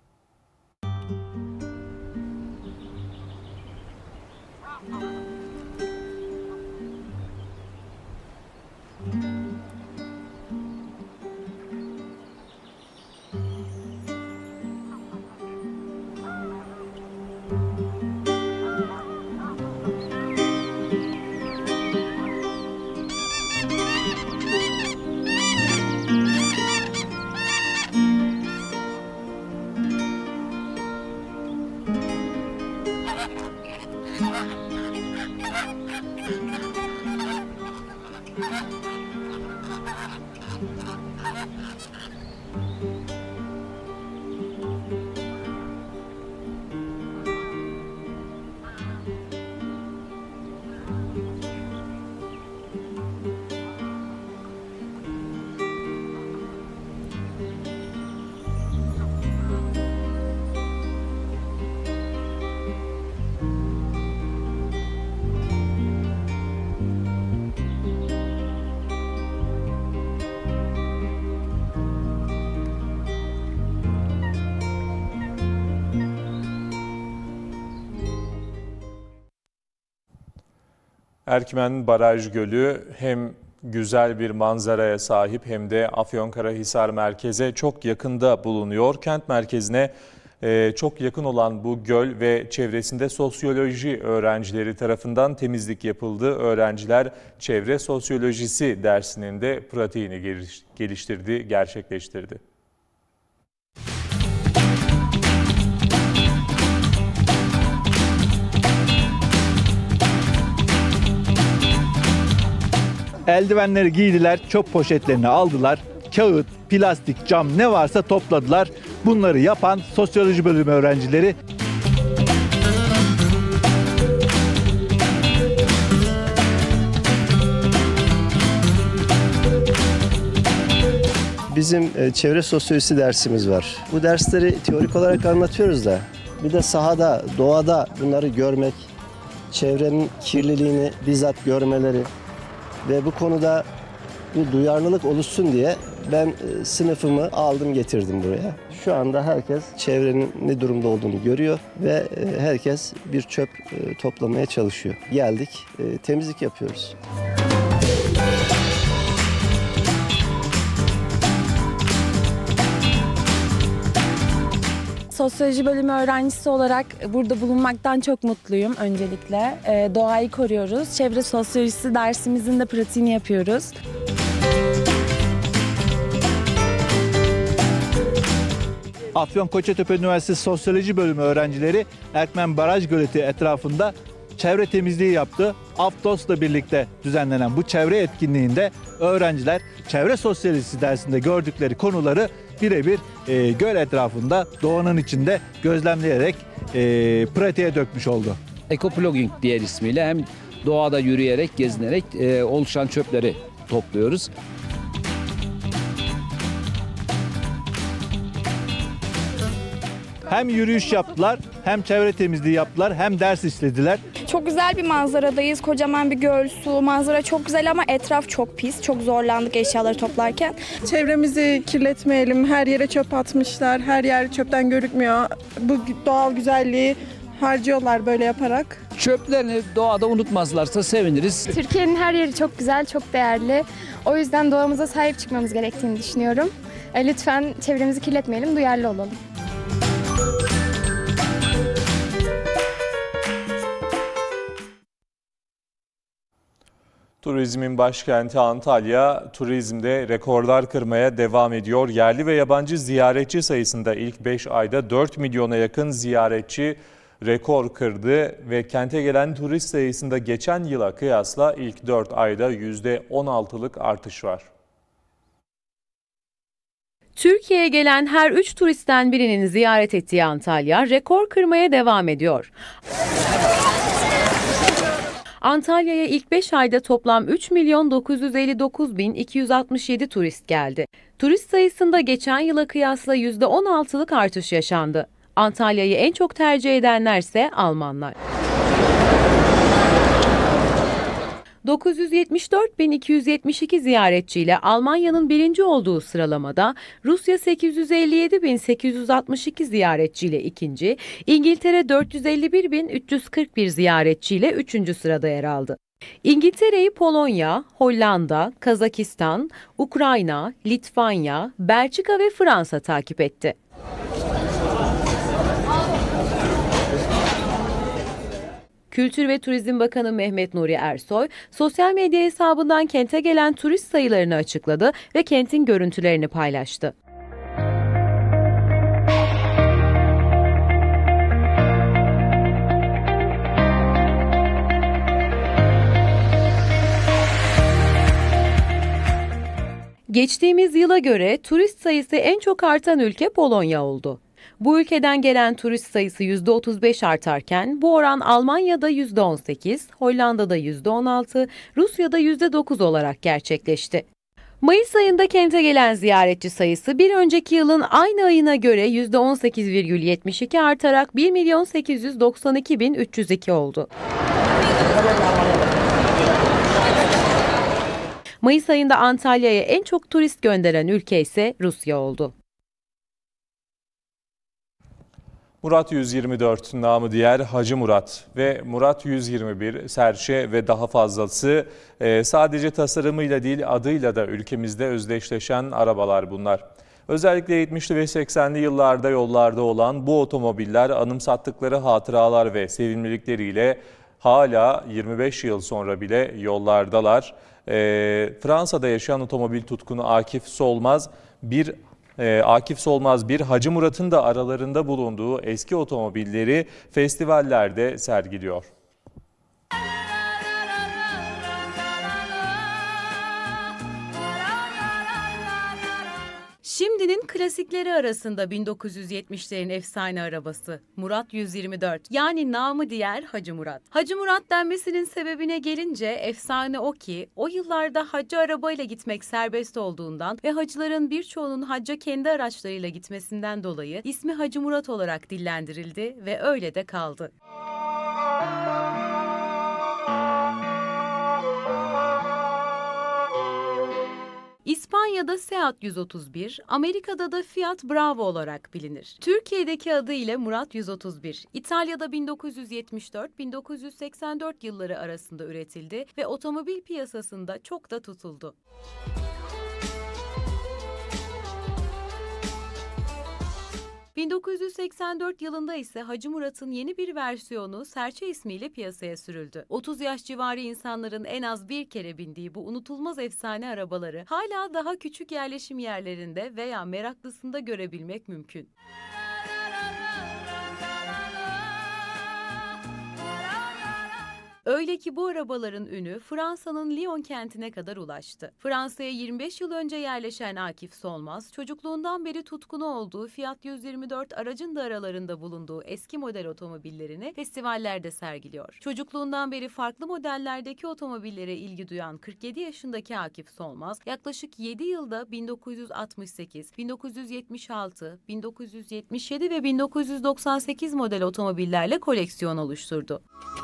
Erkimen Baraj Gölü hem güzel bir manzaraya sahip hem de Afyonkarahisar merkeze çok yakında bulunuyor. Kent merkezine Ee, çok yakın olan bu göl ve çevresinde sosyoloji öğrencileri tarafından temizlik yapıldı. Öğrenciler çevre sosyolojisi dersinin de pratiğini geliştirdi, gerçekleştirdi.
Eldivenleri giydiler, çöp poşetlerini aldılar. Kağıt, plastik, cam ne varsa topladılar. Bunları yapan sosyoloji bölümü öğrencileri.
Bizim çevre sosyolojisi dersimiz var. Bu dersleri teorik olarak anlatıyoruz da bir de sahada, doğada bunları görmek, çevrenin kirliliğini bizzat görmeleri ve bu konuda bir duyarlılık oluşsun diye ben sınıfımı aldım getirdim buraya. Şu anda herkes çevrenin ne durumda olduğunu görüyor ve herkes bir çöp toplamaya çalışıyor. Geldik, temizlik yapıyoruz.
Sosyoloji bölümü öğrencisi olarak burada bulunmaktan çok mutluyum öncelikle. Ee, doğayı koruyoruz. Çevre sosyolojisi dersimizin de pratiğini yapıyoruz.
Afyon-Koçatepe Üniversitesi Sosyoloji Bölümü öğrencileri Erkmen Baraj Göleti etrafında çevre temizliği yaptı. Aftos'la birlikte düzenlenen bu çevre etkinliğinde öğrenciler çevre sosyolojisi dersinde gördükleri konuları birebir e, göl etrafında doğanın içinde gözlemleyerek e, pratiğe dökmüş oldu.
Ekoplogging diğer ismiyle hem doğada yürüyerek, gezinerek e, oluşan çöpleri topluyoruz.
Hem yürüyüş yaptılar, hem çevre temizliği yaptılar, hem ders işlediler.
Çok güzel bir manzaradayız. Kocaman bir göl, su, manzara çok güzel ama etraf çok pis. Çok zorlandık eşyaları toplarken.
Çevremizi kirletmeyelim. Her yere çöp atmışlar. Her yer çöpten görükmüyor. Bu doğal güzelliği harcıyorlar böyle yaparak.
Çöplerini doğada unutmazlarsa seviniriz.
Türkiye'nin her yeri çok güzel, çok değerli. O yüzden doğamıza sahip çıkmamız gerektiğini düşünüyorum. Lütfen çevremizi kirletmeyelim, duyarlı olalım.
Turizmin başkenti Antalya, turizmde rekorlar kırmaya devam ediyor. Yerli ve yabancı ziyaretçi sayısında ilk beş ayda dört milyona yakın ziyaretçi rekor kırdı ve kente gelen turist sayısında geçen yıla kıyasla ilk dört ayda yüzde on altılık artış var.
Türkiye'ye gelen her üç turistten birinin ziyaret ettiği Antalya rekor kırmaya devam ediyor. Antalya'ya ilk beş ayda toplam üç milyon dokuz yüz elli dokuz bin iki yüz altmış yedi turist geldi. Turist sayısında geçen yıla kıyasla yüzde on altılık artış yaşandı. Antalya'yı en çok tercih edenlerse Almanlar. dokuz yüz yetmiş dört bin iki yüz yetmiş iki ziyaretçiyle Almanya'nın birinci olduğu sıralamada Rusya sekiz yüz elli yedi bin sekiz yüz altmış iki ziyaretçiyle ikinci, İngiltere dört yüz elli bir bin üç yüz kırk bir ziyaretçiyle üçüncü sırada yer aldı. İngiltere'yi Polonya, Hollanda, Kazakistan, Ukrayna, Litvanya, Belçika ve Fransa takip etti. Kültür ve Turizm Bakanı Mehmet Nuri Ersoy, sosyal medya hesabından kente gelen turist sayılarını açıkladı ve kentin görüntülerini paylaştı. Geçtiğimiz yıla göre turist sayısı en çok artan ülke Polonya oldu. Bu ülkeden gelen turist sayısı yüzde otuz beş artarken bu oran Almanya'da yüzde on sekiz, Hollanda'da yüzde on altı, Rusya'da yüzde dokuz olarak gerçekleşti. Mayıs ayında kente gelen ziyaretçi sayısı bir önceki yılın aynı ayına göre yüzde on sekiz virgül yetmiş iki artarak bir milyon sekiz yüz doksan iki bin üç yüz iki oldu. Mayıs ayında Antalya'ya en çok turist gönderen ülke ise Rusya oldu.
Murat yüz yirmi dört, namı diğer Hacı Murat ve Murat yüz yirmi bir, Serçe ve daha fazlası sadece tasarımıyla değil adıyla da ülkemizde özdeşleşen arabalar bunlar. Özellikle yetmişli ve seksenli yıllarda yollarda olan bu otomobiller anımsattıkları hatıralar ve sevimlilikleriyle hala yirmi beş yıl sonra bile yollardalar. E, Fransa'da yaşayan otomobil tutkunu Akif Solmaz bir e, Akif Solmaz bir Hacı Murat'ın da aralarında bulunduğu eski otomobilleri festivallerde sergiliyor.
Şimdinin klasikleri arasında bin dokuz yüz yetmişlerin efsane arabası Murat yüz yirmi dört, yani namı diğer Hacı Murat. Hacı Murat denmesinin sebebine gelince efsane o ki o yıllarda hacı arabayla gitmek serbest olduğundan ve hacıların birçoğunun hacca kendi araçlarıyla gitmesinden dolayı ismi Hacı Murat olarak dillendirildi ve öyle de kaldı. İspanya'da Seat yüz otuz bir, Amerika'da da Fiat Bravo olarak bilinir. Türkiye'deki adı ile Murat yüz otuz bir, İtalya'da bin dokuz yüz yetmiş dört bin dokuz yüz seksen dört yılları arasında üretildi ve otomobil piyasasında çok da tutuldu. bin dokuz yüz seksen dört yılında ise Hacı Murat'ın yeni bir versiyonu Serçe ismiyle piyasaya sürüldü. otuz yaş civarı insanların en az bir kere bindiği bu unutulmaz efsane arabaları hala daha küçük yerleşim yerlerinde veya meraklısında görebilmek mümkün. Öyle ki bu arabaların ünü Fransa'nın Lyon kentine kadar ulaştı. Fransa'ya yirmi beş yıl önce yerleşen Akif Solmaz, çocukluğundan beri tutkunu olduğu Fiat yüz yirmi dört aracın da aralarında bulunduğu eski model otomobillerini festivallerde sergiliyor. Çocukluğundan beri farklı modellerdeki otomobillere ilgi duyan kırk yedi yaşındaki Akif Solmaz, yaklaşık yedi yılda bin dokuz yüz altmış sekiz, bin dokuz yüz yetmiş altı, bin dokuz yüz yetmiş yedi ve bin dokuz yüz doksan sekiz model otomobillerle koleksiyon oluşturdu.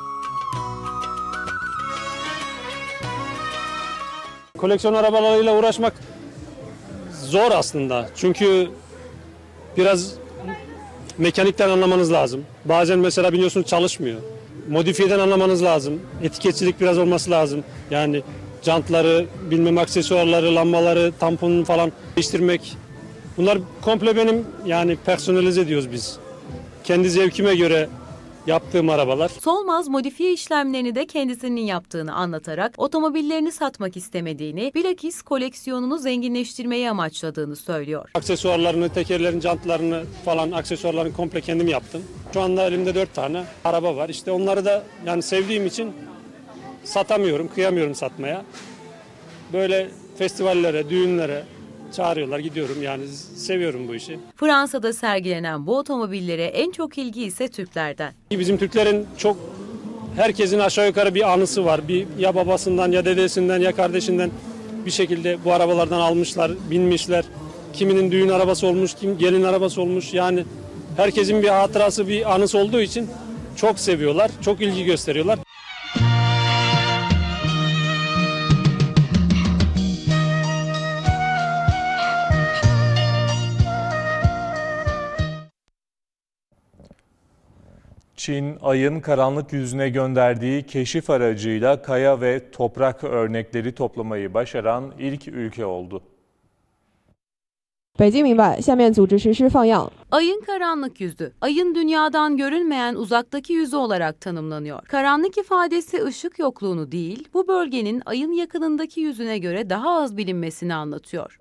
Koleksiyon arabalarıyla uğraşmak zor aslında. Çünkü biraz mekanikten anlamanız lazım. Bazen mesela biliyorsunuz çalışmıyor. Modifiyeden anlamanız lazım. Etiketçilik biraz olması lazım. Yani jantları, bilmem aksesuarları, lambaları, tamponunu falan değiştirmek. Bunlar komple benim, yani personelize ediyoruz biz. Kendi zevkime göre yaptığım arabalar.
Solmaz modifiye işlemlerini de kendisinin yaptığını anlatarak otomobillerini satmak istemediğini, bilakis koleksiyonunu zenginleştirmeyi amaçladığını söylüyor.
Aksesuarlarını, tekerlerin jantlarını falan, aksesuarlarını komple kendim yaptım. Şu anda elimde dört tane araba var. İşte onları da yani sevdiğim için satamıyorum, kıyamıyorum satmaya. Böyle festivallere, düğünlere çağırıyorlar, gidiyorum, yani seviyorum bu işi.
Fransa'da sergilenen bu otomobillere en çok ilgi ise Türklerden.
Bizim Türklerin çok, herkesin aşağı yukarı bir anısı var. Bir, ya babasından ya dedesinden ya kardeşinden bir şekilde bu arabalardan almışlar, binmişler. Kiminin düğün arabası olmuş, kim gelin arabası olmuş. Yani herkesin bir hatırası, bir anısı olduğu için çok seviyorlar, çok ilgi gösteriyorlar.
Çin, Ay'ın karanlık yüzüne gönderdiği keşif aracıyla kaya ve toprak örnekleri toplamayı başaran ilk ülke oldu.
Ayın karanlık yüzü, Ayın dünyadan görünmeyen uzaktaki yüzü olarak tanımlanıyor. Karanlık ifadesi ışık yokluğunu değil, bu bölgenin Ayın yakınındaki yüzüne göre daha az bilinmesini anlatıyor.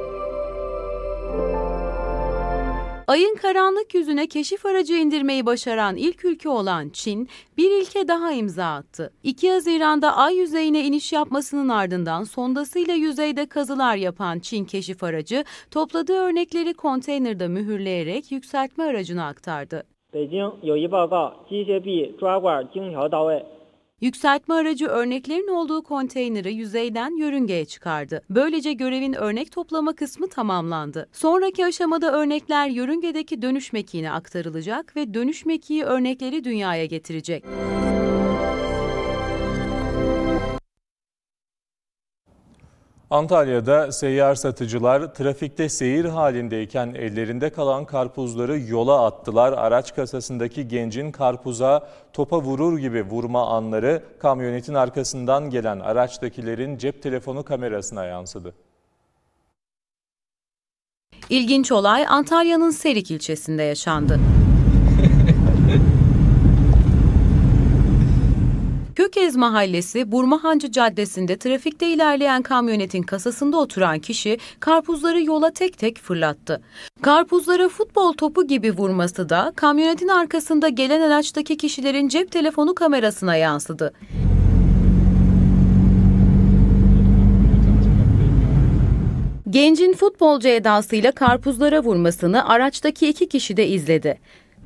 Ayın karanlık yüzüne keşif aracı indirmeyi başaran ilk ülke olan Çin, bir ilke daha imza attı. iki Haziran'da Ay yüzeyine iniş yapmasının ardından sondasıyla yüzeyde kazılar yapan Çin keşif aracı, topladığı örnekleri konteynerde mühürleyerek yükseltme aracına aktardı. Yükseltme aracı örneklerin olduğu konteyneri yüzeyden yörüngeye çıkardı. Böylece görevin örnek toplama kısmı tamamlandı. Sonraki aşamada örnekler yörüngedeki dönüş mekiğine aktarılacak ve dönüş mekiği örnekleri dünyaya getirecek.
Antalya'da seyyar satıcılar trafikte seyir halindeyken ellerinde kalan karpuzları yola attılar. Araç kasasındaki gencin karpuza topa vurur gibi vurma anları kamyonetin arkasından gelen araçtakilerin cep telefonu kamerasına yansıdı.
İlginç olay Antalya'nın Serik ilçesinde yaşandı. Kökez Mahallesi Burmahancı Caddesi'nde trafikte ilerleyen kamyonetin kasasında oturan kişi karpuzları yola tek tek fırlattı. Karpuzlara futbol topu gibi vurması da kamyonetin arkasında gelen araçtaki kişilerin cep telefonu kamerasına yansıdı. Gencin futbolcu edasıyla karpuzlara vurmasını araçtaki iki kişi de izledi.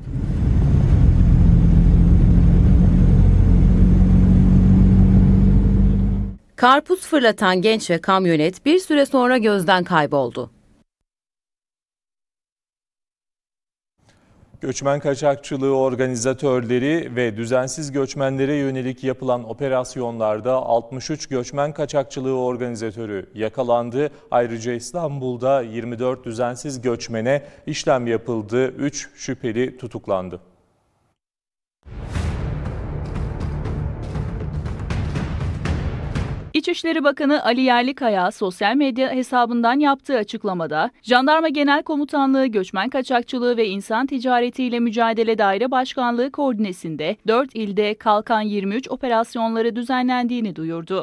Karpuz fırlatan genç ve kamyonet bir süre sonra gözden kayboldu.
Göçmen kaçakçılığı organizatörleri ve düzensiz göçmenlere yönelik yapılan operasyonlarda altmış üç göçmen kaçakçılığı organizatörü yakalandı. Ayrıca İstanbul'da yirmi dört düzensiz göçmene işlem yapıldı. üç şüpheli tutuklandı.
İçişleri Bakanı Ali Yerlikaya sosyal medya hesabından yaptığı açıklamada, Jandarma Genel Komutanlığı Göçmen Kaçakçılığı ve İnsan Ticareti ile Mücadele Daire Başkanlığı koordinesinde dört ilde Kalkan yirmi üç operasyonları düzenlendiğini duyurdu.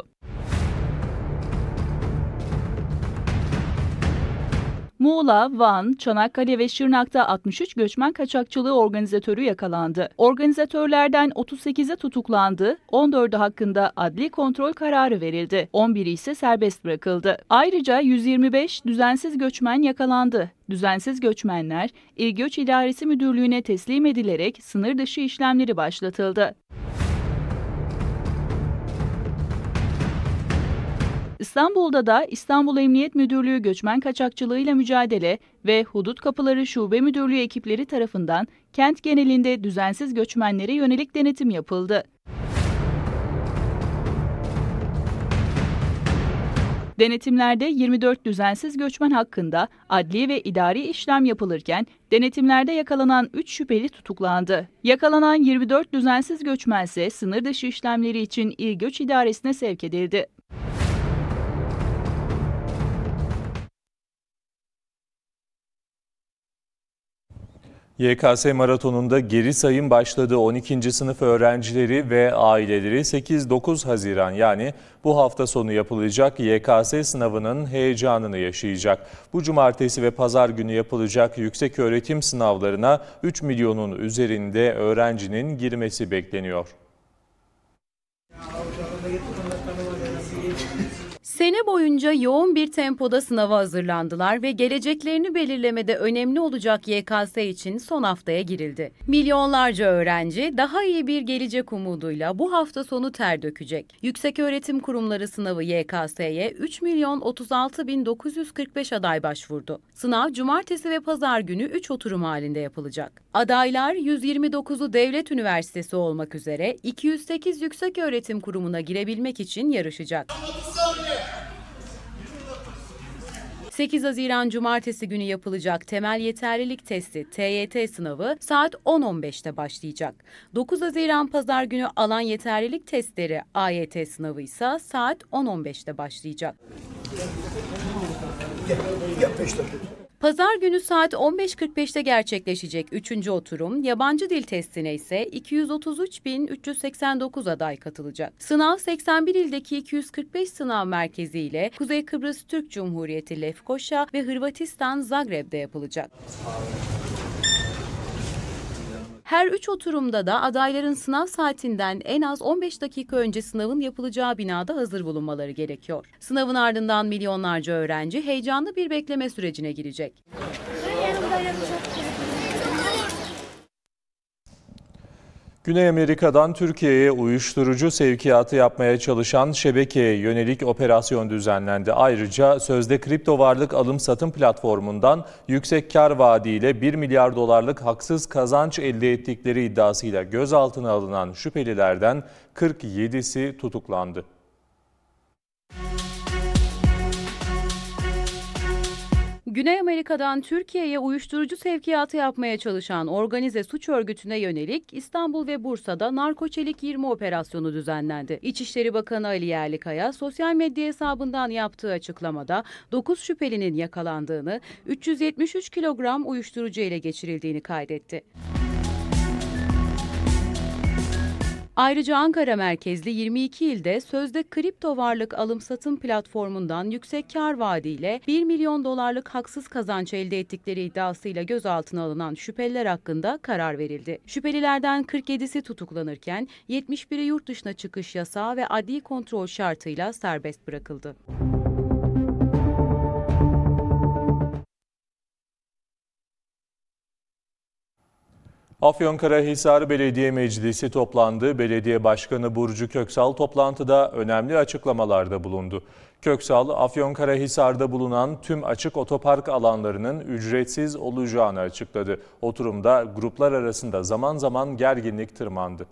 Muğla, Van, Çanakkale ve Şırnak'ta altmış üç göçmen kaçakçılığı organizatörü yakalandı. Organizatörlerden otuz sekizi tutuklandı, on dördü hakkında adli kontrol kararı verildi, on biri ise serbest bırakıldı. Ayrıca yüz yirmi beş düzensiz göçmen yakalandı. Düzensiz göçmenler İl Göç İdaresi Müdürlüğü'ne teslim edilerek sınır dışı işlemleri başlatıldı. İstanbul'da da İstanbul Emniyet Müdürlüğü Göçmen Kaçakçılığıyla Mücadele ve Hudut Kapıları Şube Müdürlüğü ekipleri tarafından kent genelinde düzensiz göçmenlere yönelik denetim yapıldı. Denetimlerde yirmi dört düzensiz göçmen hakkında adli ve idari işlem yapılırken denetimlerde yakalanan üç şüpheli tutuklandı. Yakalanan yirmi dört düzensiz göçmen ise sınır dışı işlemleri için İl Göç İdaresi'ne sevk edildi.
Y K S maratonunda geri sayım başladı. on ikinci sınıf öğrencileri ve aileleri sekiz dokuz Haziran yani bu hafta sonu yapılacak Y K S sınavının heyecanını yaşayacak. Bu cumartesi ve pazar günü yapılacak yükseköğretim sınavlarına üç milyonun üzerinde öğrencinin girmesi bekleniyor.
Sene boyunca yoğun bir tempoda sınava hazırlandılar ve geleceklerini belirlemede önemli olacak Y K S için son haftaya girildi. Milyonlarca öğrenci daha iyi bir gelecek umuduyla bu hafta sonu ter dökecek. Yükseköğretim Kurumları sınavı Y K S'ye üç milyon otuz altı bin dokuz yüz kırk beş aday başvurdu. Sınav cumartesi ve pazar günü üç oturum halinde yapılacak. Adaylar yüz yirmi dokuzu devlet üniversitesi olmak üzere iki yüz sekiz yükseköğretim kurumuna girebilmek için yarışacak. sekiz Haziran Cumartesi günü yapılacak temel yeterlilik testi T Y T sınavı saat on on beşte başlayacak. dokuz Haziran Pazar günü alan yeterlilik testleri A Y T sınavı ise saat on on beşte başlayacak. Pazar günü saat on beş kırk beşte gerçekleşecek üçüncü oturum, yabancı dil testine ise iki yüz otuz üç bin üç yüz seksen dokuz aday katılacak. Sınav seksen bir ildeki iki yüz kırk beş sınav merkezi ile Kuzey Kıbrıs Türk Cumhuriyeti Lefkoşa ve Hırvatistan Zagreb'de yapılacak. Her üç oturumda da adayların sınav saatinden en az on beş dakika önce sınavın yapılacağı binada hazır bulunmaları gerekiyor. Sınavın ardından milyonlarca öğrenci heyecanlı bir bekleme sürecine girecek.
Güney Amerika'dan Türkiye'ye uyuşturucu sevkiyatı yapmaya çalışan şebekeye yönelik operasyon düzenlendi. Ayrıca sözde kripto varlık alım-satım platformundan yüksek kar vaadiyle bir milyar dolarlık haksız kazanç elde ettikleri iddiasıyla gözaltına alınan şüphelilerden kırk yedisi tutuklandı.
Güney Amerika'dan Türkiye'ye uyuşturucu sevkiyatı yapmaya çalışan organize suç örgütüne yönelik İstanbul ve Bursa'da Narkoçelik yirmi operasyonu düzenlendi. İçişleri Bakanı Ali Yerlikaya sosyal medya hesabından yaptığı açıklamada dokuz şüphelinin yakalandığını, üç yüz yetmiş üç kilogram uyuşturucu ele geçirildiğini kaydetti. Ayrıca Ankara merkezli yirmi iki ilde sözde kripto varlık alım-satım platformundan yüksek kar vaadiyle bir milyon dolarlık haksız kazanç elde ettikleri iddiasıyla gözaltına alınan şüpheliler hakkında karar verildi. Şüphelilerden kırk yedisi tutuklanırken yetmiş biri yurt dışına çıkış yasağı ve adli kontrol şartıyla serbest bırakıldı.
Afyonkarahisar Belediye Meclisi toplandı. Belediye Başkanı Burcu Köksal toplantıda önemli açıklamalarda bulundu. Köksal, Afyonkarahisar'da bulunan tüm açık otopark alanlarının ücretsiz olacağını açıkladı. Oturumda gruplar arasında zaman zaman gerginlik tırmandı.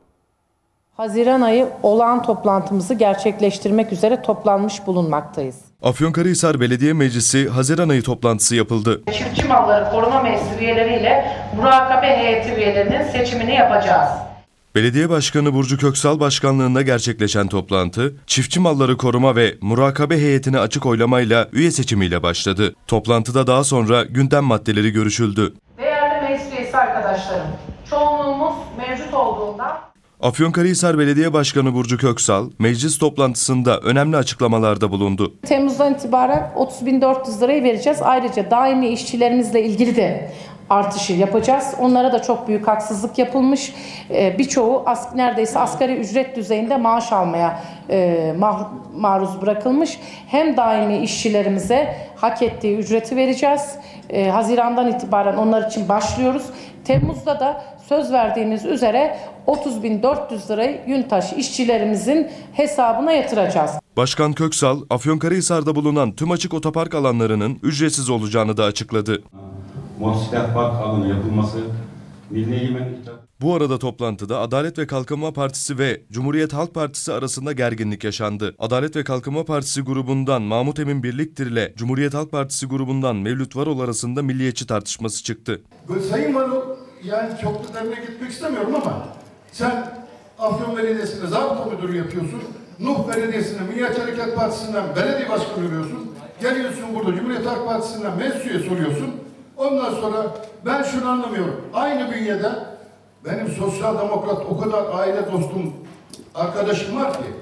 Haziran ayı olağan toplantımızı gerçekleştirmek üzere toplanmış bulunmaktayız.
Afyonkarahisar Belediye Meclisi Haziran ayı toplantısı yapıldı.
Çiftçi Malları Koruma Meclisi üyeleriyle murakabe heyeti üyelerinin seçimini yapacağız.
Belediye Başkanı Burcu Köksal başkanlığında gerçekleşen toplantı, Çiftçi Malları Koruma ve Murakabe Heyetine açık oylamayla üye seçimiyle başladı. Toplantıda daha sonra gündem maddeleri görüşüldü.
Değerli meclis üyesi arkadaşlarım, çoğunluğumuz mevcut olduğundan
Afyonkarahisar Belediye Başkanı Burcu Köksal, meclis toplantısında önemli açıklamalarda bulundu.
Temmuz'dan itibaren otuz bin dört yüz lirayı vereceğiz. Ayrıca daimi işçilerimizle ilgili de artışı yapacağız. Onlara da çok büyük haksızlık yapılmış. Ee, birçoğu as neredeyse asgari ücret düzeyinde maaş almaya e, ma maruz bırakılmış. Hem daimi işçilerimize hak ettiği ücreti vereceğiz. Ee, Haziran'dan itibaren onlar için başlıyoruz. Temmuz'da da söz verdiğimiz üzere otuz bin dört yüz lirayı Yuntaş işçilerimizin hesabına yatıracağız.
Başkan Köksal, Afyonkarahisar'da bulunan tüm açık otopark alanlarının ücretsiz olacağını da açıkladı.
Motosiklet park alanı yapılması, Milli Egemenlik...
Bu arada toplantıda Adalet ve Kalkınma Partisi ve Cumhuriyet Halk Partisi arasında gerginlik yaşandı. Adalet ve Kalkınma Partisi grubundan Mahmut Emin Birliktir ile Cumhuriyet Halk Partisi grubundan Mevlüt Varol arasında milliyetçi tartışması çıktı.
Sayın Varol, yani çok da derine gitmek istemiyorum ama sen Afyon Belediyesi'nde zabıta müdürü yapıyorsun. Nuh Belediyesi'nde Milliyetçi Hareket Partisi'nden belediye başkanı oluyorsun. Geliyorsun burada Cumhuriyet Halk Partisi'nden meclis üye soruyorsun. Ondan sonra ben şunu anlamıyorum. Aynı bünyede benim sosyal demokrat o kadar aile dostum, arkadaşım var ki.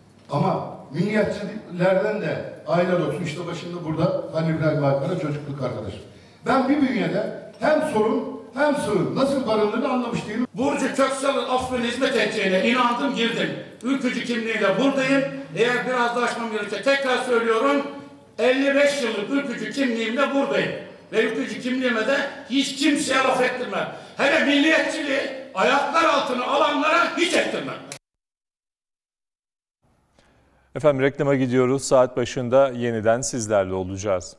Ama milliyetçilerden de aile dostum. İşte başında burada Halil İbrahim Alper'e çocukluk arkadaşım. Ben bir bünyede hem sorun hem sığın nasıl barındığını anlamış değilim.
Burcu Köksal'ın Afyon hizmet edeceğine inandım, girdim. Ülkücü kimliğiyle buradayım. Eğer biraz da açmam gerekirse tekrar söylüyorum. elli beş yıllık ülkücü kimliğimle buradayım. Ve ülkücü kimliğime de hiç kimseye laf ettirmem. Hele milliyetçiliği ayaklar altına alanlara hiç ettirmem.
Efendim reklama gidiyoruz. Saat başında yeniden sizlerle olacağız.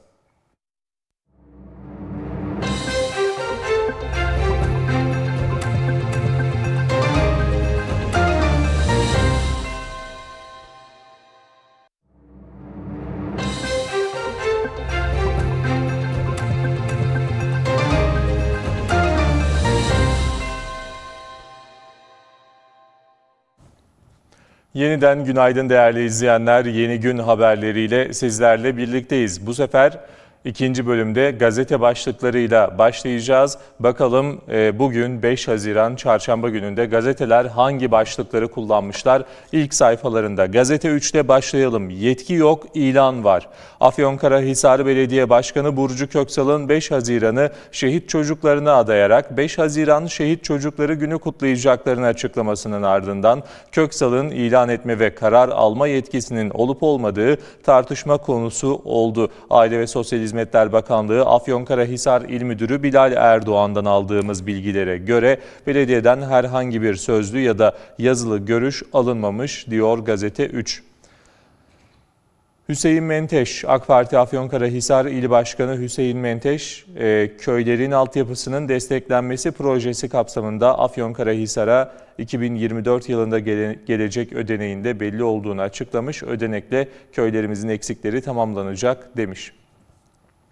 Yeniden günaydın değerli izleyenler. Yeni gün haberleriyle sizlerle birlikteyiz. Bu sefer ikinci bölümde gazete başlıklarıyla başlayacağız. Bakalım bugün beş Haziran Çarşamba gününde gazeteler hangi başlıkları kullanmışlar? İlk sayfalarında Gazete üç'te başlayalım. Yetki yok, ilan var. Afyonkarahisar Belediye Başkanı Burcu Köksal'ın beş Haziran'ı şehit çocuklarına adayarak beş Haziran Şehit Çocukları Günü kutlayacaklarını açıklamasının ardından Köksal'ın ilan etme ve karar alma yetkisinin olup olmadığı tartışma konusu oldu. Aile ve Sosyal Hizmetler Bakanlığı Afyonkarahisar İl Müdürü Bilal Erdoğan'dan aldığımız bilgilere göre belediyeden herhangi bir sözlü ya da yazılı görüş alınmamış diyor Gazete üç. Hüseyin Menteş, AK Parti Afyonkarahisar İl Başkanı Hüseyin Menteş, e, köylerin altyapısının desteklenmesi projesi kapsamında Afyonkarahisar'a iki bin yirmi dört yılında gele, gelecek ödeneğinde belli olduğunu açıklamış. Ödenekle köylerimizin eksikleri tamamlanacak demiş.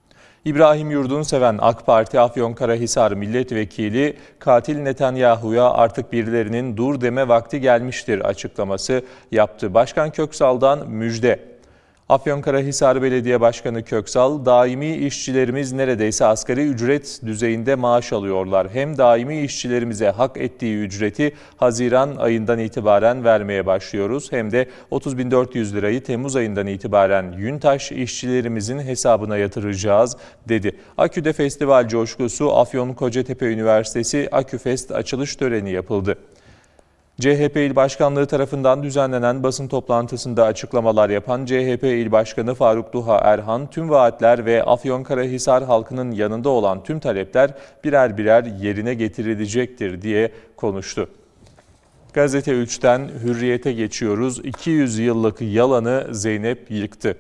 İbrahim Yurdunseven AK Parti Afyonkarahisar Milletvekili, katil Netanyahu'ya artık birilerinin dur deme vakti gelmiştir açıklaması yaptı. Başkan Köksal'dan müjde. Afyonkarahisar Belediye Başkanı Köksal, daimi işçilerimiz neredeyse asgari ücret düzeyinde maaş alıyorlar. Hem daimi işçilerimize hak ettiği ücreti Haziran ayından itibaren vermeye başlıyoruz. Hem de otuz bin dört yüz lirayı Temmuz ayından itibaren Yüntaş işçilerimizin hesabına yatıracağız, dedi. Akü'de festival coşkusu, Afyon Kocatepe Üniversitesi Aküfest açılış töreni yapıldı. C H P İl Başkanlığı tarafından düzenlenen basın toplantısında açıklamalar yapan C H P İl Başkanı Faruk Duha Erhan, tüm vaatler ve Afyonkarahisar halkının yanında olan tüm talepler birer birer yerine getirilecektir diye konuştu. Gazete üç'ten Hürriyet'e geçiyoruz. iki yüz yıllık yalanı Zeynep yıktı.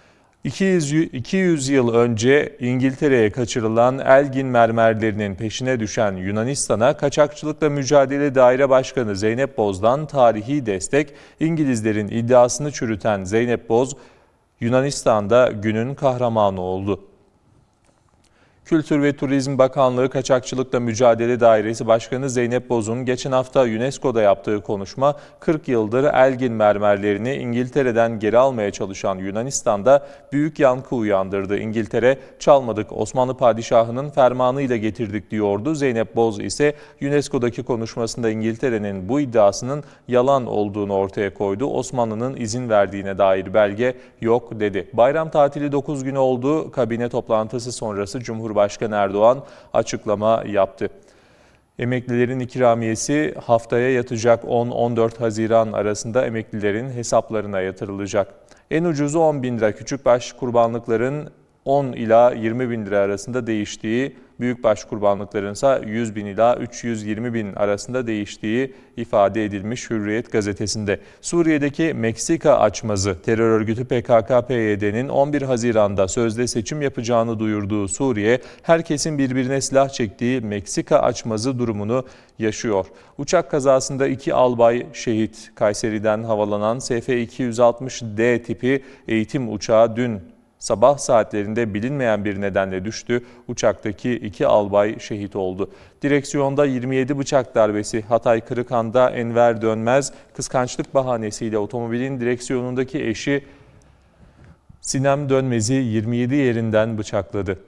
iki yüz yıl önce İngiltere'ye kaçırılan Elgin mermerlerinin peşine düşen Yunanistan'a Kaçakçılıkla Mücadele Daire Başkanı Zeynep Boz'dan tarihi destek, İngilizlerin iddiasını çürüten Zeynep Boz, Yunanistan'da günün kahramanı oldu. Kültür ve Turizm Bakanlığı Kaçakçılıkla Mücadele Dairesi Başkanı Zeynep Boz'un geçen hafta UNESCO'da yaptığı konuşma, kırk yıldır Elgin mermerlerini İngiltere'den geri almaya çalışan Yunanistan'da büyük yankı uyandırdı. İngiltere, çalmadık, Osmanlı padişahının fermanıyla getirdik diyordu. Zeynep Boz ise UNESCO'daki konuşmasında İngiltere'nin bu iddiasının yalan olduğunu ortaya koydu. Osmanlı'nın izin verdiğine dair belge yok, dedi. Bayram tatili dokuz gün oldu. Kabine toplantısı sonrası Cumhurbaşkanı Başkan Erdoğan açıklama yaptı. Emeklilerin ikramiyesi haftaya yatacak. on on dört Haziran arasında emeklilerin hesaplarına yatırılacak. En ucuzu on bin lira, küçükbaş kurbanlıkların on ila yirmi bin lira arasında değiştiği, büyükbaş kurbanlıkların ise yüz bin ila üç yüz yirmi bin arasında değiştiği ifade edilmiş Hürriyet gazetesinde. Suriye'deki Meksika açmazı terör örgütü P K K P Y D'nin on bir Haziran'da sözde seçim yapacağını duyurduğu Suriye, herkesin birbirine silah çektiği Meksika açmazı durumunu yaşıyor. Uçak kazasında iki albay şehit. Kayseri'den havalanan S F iki yüz altmış D tipi eğitim uçağı dün sabah saatlerinde bilinmeyen bir nedenle düştü. Uçaktaki iki albay şehit oldu. Direksiyonda yirmi yedi bıçak darbesi. Hatay Kırıkhan'da Enver Dönmez kıskançlık bahanesiyle otomobilin direksiyonundaki eşi Sinem Dönmez'i yirmi yedi yerinden bıçakladı.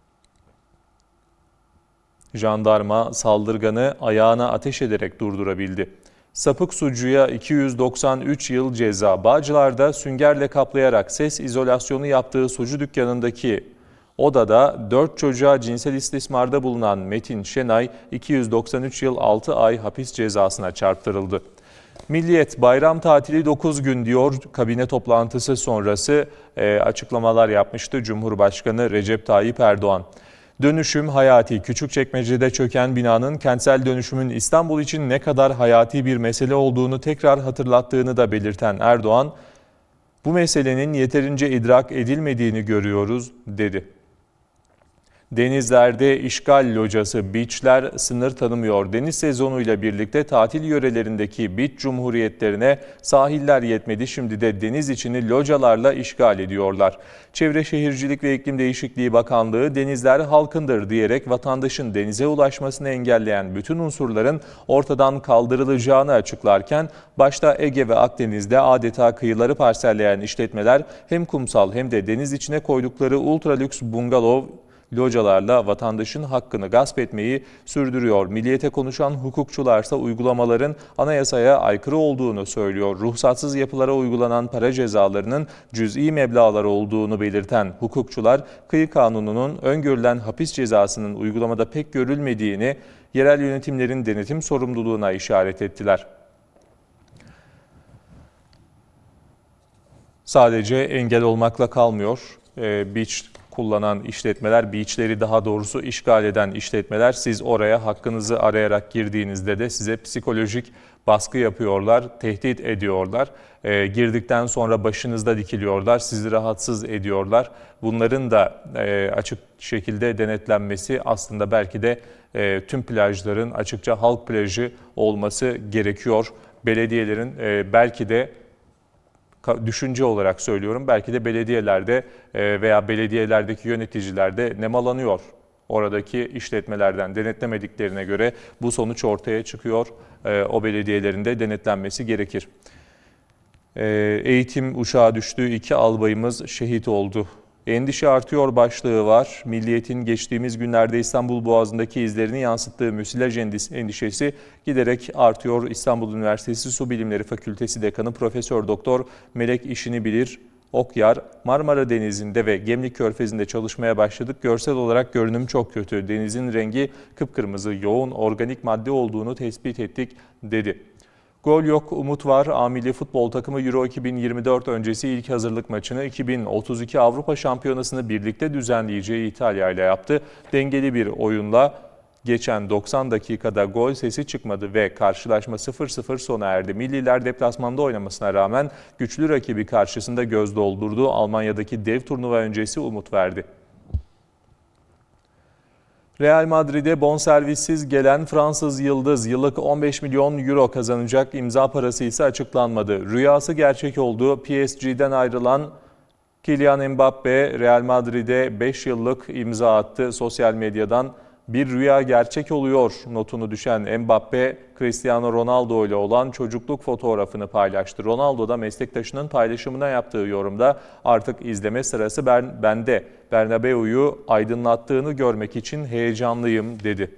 Jandarma saldırganı ayağına ateş ederek durdurabildi. Sapık sucuya iki yüz doksan üç yıl ceza. Bağcılar'da süngerle kaplayarak ses izolasyonu yaptığı sucu dükkanındaki odada dört çocuğa cinsel istismarda bulunan Metin Şenay iki yüz doksan üç yıl altı ay hapis cezasına çarptırıldı. Milliyet bayram tatili dokuz gün diyor. Kabine toplantısı sonrası e, açıklamalar yapmıştı Cumhurbaşkanı Recep Tayyip Erdoğan. Dönüşüm hayati. Küçükçekmece'de çöken binanın kentsel dönüşümün İstanbul için ne kadar hayati bir mesele olduğunu tekrar hatırlattığını da belirten Erdoğan, bu meselenin yeterince idrak edilmediğini görüyoruz, dedi. Denizlerde işgal locası, beachler sınır tanımıyor. Deniz sezonuyla birlikte tatil yörelerindeki beach cumhuriyetlerine sahiller yetmedi. Şimdi de deniz içini localarla işgal ediyorlar. Çevre Şehircilik ve İklim Değişikliği Bakanlığı denizler halkındır diyerek vatandaşın denize ulaşmasını engelleyen bütün unsurların ortadan kaldırılacağını açıklarken, başta Ege ve Akdeniz'de adeta kıyıları parselleyen işletmeler hem kumsal hem de deniz içine koydukları ultra lüks bungalov localarla vatandaşın hakkını gasp etmeyi sürdürüyor. Milliyete konuşan hukukçularsa uygulamaların anayasaya aykırı olduğunu söylüyor. Ruhsatsız yapılara uygulanan para cezalarının cüz'i meblağlar olduğunu belirten hukukçular, kıyı kanununun öngörülen hapis cezasının uygulamada pek görülmediğini, yerel yönetimlerin denetim sorumluluğuna işaret ettiler. Sadece engel olmakla kalmıyor. Ee, beach kullanan işletmeler, beachleri daha doğrusu işgal eden işletmeler, siz oraya hakkınızı arayarak girdiğinizde de size psikolojik baskı yapıyorlar, tehdit ediyorlar. E, girdikten sonra başınızda dikiliyorlar, sizi rahatsız ediyorlar. Bunların da e, açık şekilde denetlenmesi, aslında belki de e, tüm plajların açıkça halk plajı olması gerekiyor. Belediyelerin e, belki de Düşünce olarak söylüyorum. Belki de belediyelerde veya belediyelerdeki yöneticiler de nemalanıyor. Oradaki işletmelerden denetlemediklerine göre bu sonuç ortaya çıkıyor. O belediyelerin de denetlenmesi gerekir. Eğitim uçağı düştü, iki albayımız şehit oldu. Endişe artıyor başlığı var. Milliyet'in geçtiğimiz günlerde İstanbul Boğazı'ndaki izlerini yansıttığı müsilaj endişesi giderek artıyor. İstanbul Üniversitesi Su Bilimleri Fakültesi Dekanı Profesör Doktor Melek İşini Bilir Okyar, Marmara Denizi'nde ve Gemlik Körfezi'nde çalışmaya başladık. Görsel olarak görünüm çok kötü. Denizin rengi kıpkırmızı, yoğun organik madde olduğunu tespit ettik dedi. Gol yok, umut var. A Milli Futbol takımı Euro iki bin yirmi dört öncesi ilk hazırlık maçını iki bin otuz iki Avrupa Şampiyonası'nı birlikte düzenleyeceği İtalya ile yaptı. Dengeli bir oyunla geçen doksan dakikada gol sesi çıkmadı ve karşılaşma sıfır sıfır sona erdi. Milliler deplasmanda oynamasına rağmen güçlü rakibi karşısında göz doldurdu. Almanya'daki dev turnuva öncesi umut verdi. Real Madrid'e bonservissiz gelen Fransız yıldız yıllık on beş milyon euro kazanacak, imza parası ise açıklanmadı. Rüyası gerçek oldu. P S G'den ayrılan Kylian Mbappe Real Madrid'e beş yıllık imza attı. Sosyal medyadan bir rüya gerçek oluyor notunu düşen Mbappe, Cristiano Ronaldo ile olan çocukluk fotoğrafını paylaştı. Ronaldo da meslektaşının paylaşımına yaptığı yorumda artık izleme sırası ben, bende. Bernabeu'yu aydınlattığını görmek için heyecanlıyım dedi.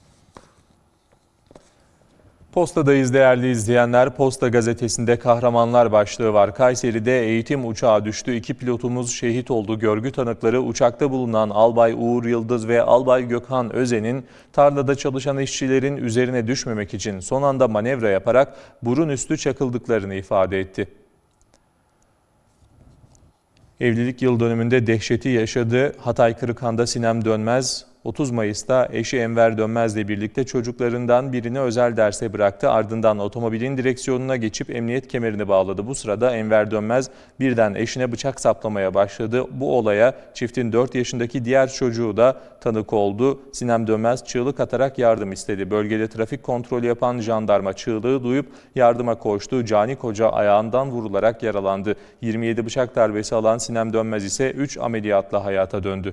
Posta'dayız değerli izleyenler. Posta gazetesinde kahramanlar başlığı var. Kayseri'de eğitim uçağı düştü. İki pilotumuz şehit oldu. Görgü tanıkları uçakta bulunan Albay Uğur Yıldız ve Albay Gökhan Özen'in tarlada çalışan işçilerin üzerine düşmemek için son anda manevra yaparak burun üstü çakıldıklarını ifade etti. Evlilik yıl dönümünde dehşeti yaşadı. Hatay Kırıkhan'da Sinem Dönmez otuz Mayıs'ta eşi Enver Dönmez'le birlikte çocuklarından birini özel derse bıraktı. Ardından otomobilin direksiyonuna geçip emniyet kemerini bağladı. Bu sırada Enver Dönmez birden eşine bıçak saplamaya başladı. Bu olaya çiftin dört yaşındaki diğer çocuğu da tanık oldu. Sinem Dönmez çığlık atarak yardım istedi. Bölgede trafik kontrolü yapan jandarma çığlığı duyup yardıma koştu. Cani Koca ayağından vurularak yaralandı. yirmi yedi bıçak darbesi alan Sinem Dönmez ise üç ameliyatla hayata döndü.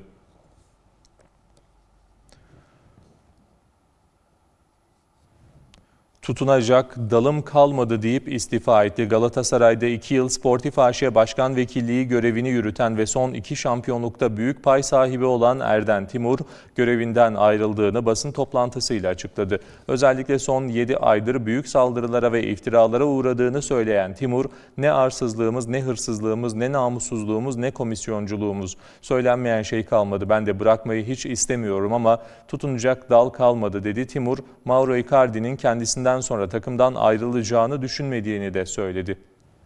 Tutunacak dalım kalmadı deyip istifa etti. Galatasaray'da iki yıl Sportif A Ş Başkan Vekilliği görevini yürüten ve son iki şampiyonlukta büyük pay sahibi olan Erden Timur görevinden ayrıldığını basın toplantısıyla açıkladı. Özellikle son yedi aydır büyük saldırılara ve iftiralara uğradığını söyleyen Timur, ne arsızlığımız, ne hırsızlığımız, ne namussuzluğumuz, ne komisyonculuğumuz. Söylenmeyen şey kalmadı. Ben de bırakmayı hiç istemiyorum ama tutunacak dal kalmadı dedi Timur. Mauro Icardi'nin kendisinden sonra takımdan ayrılacağını düşünmediğini de söyledi.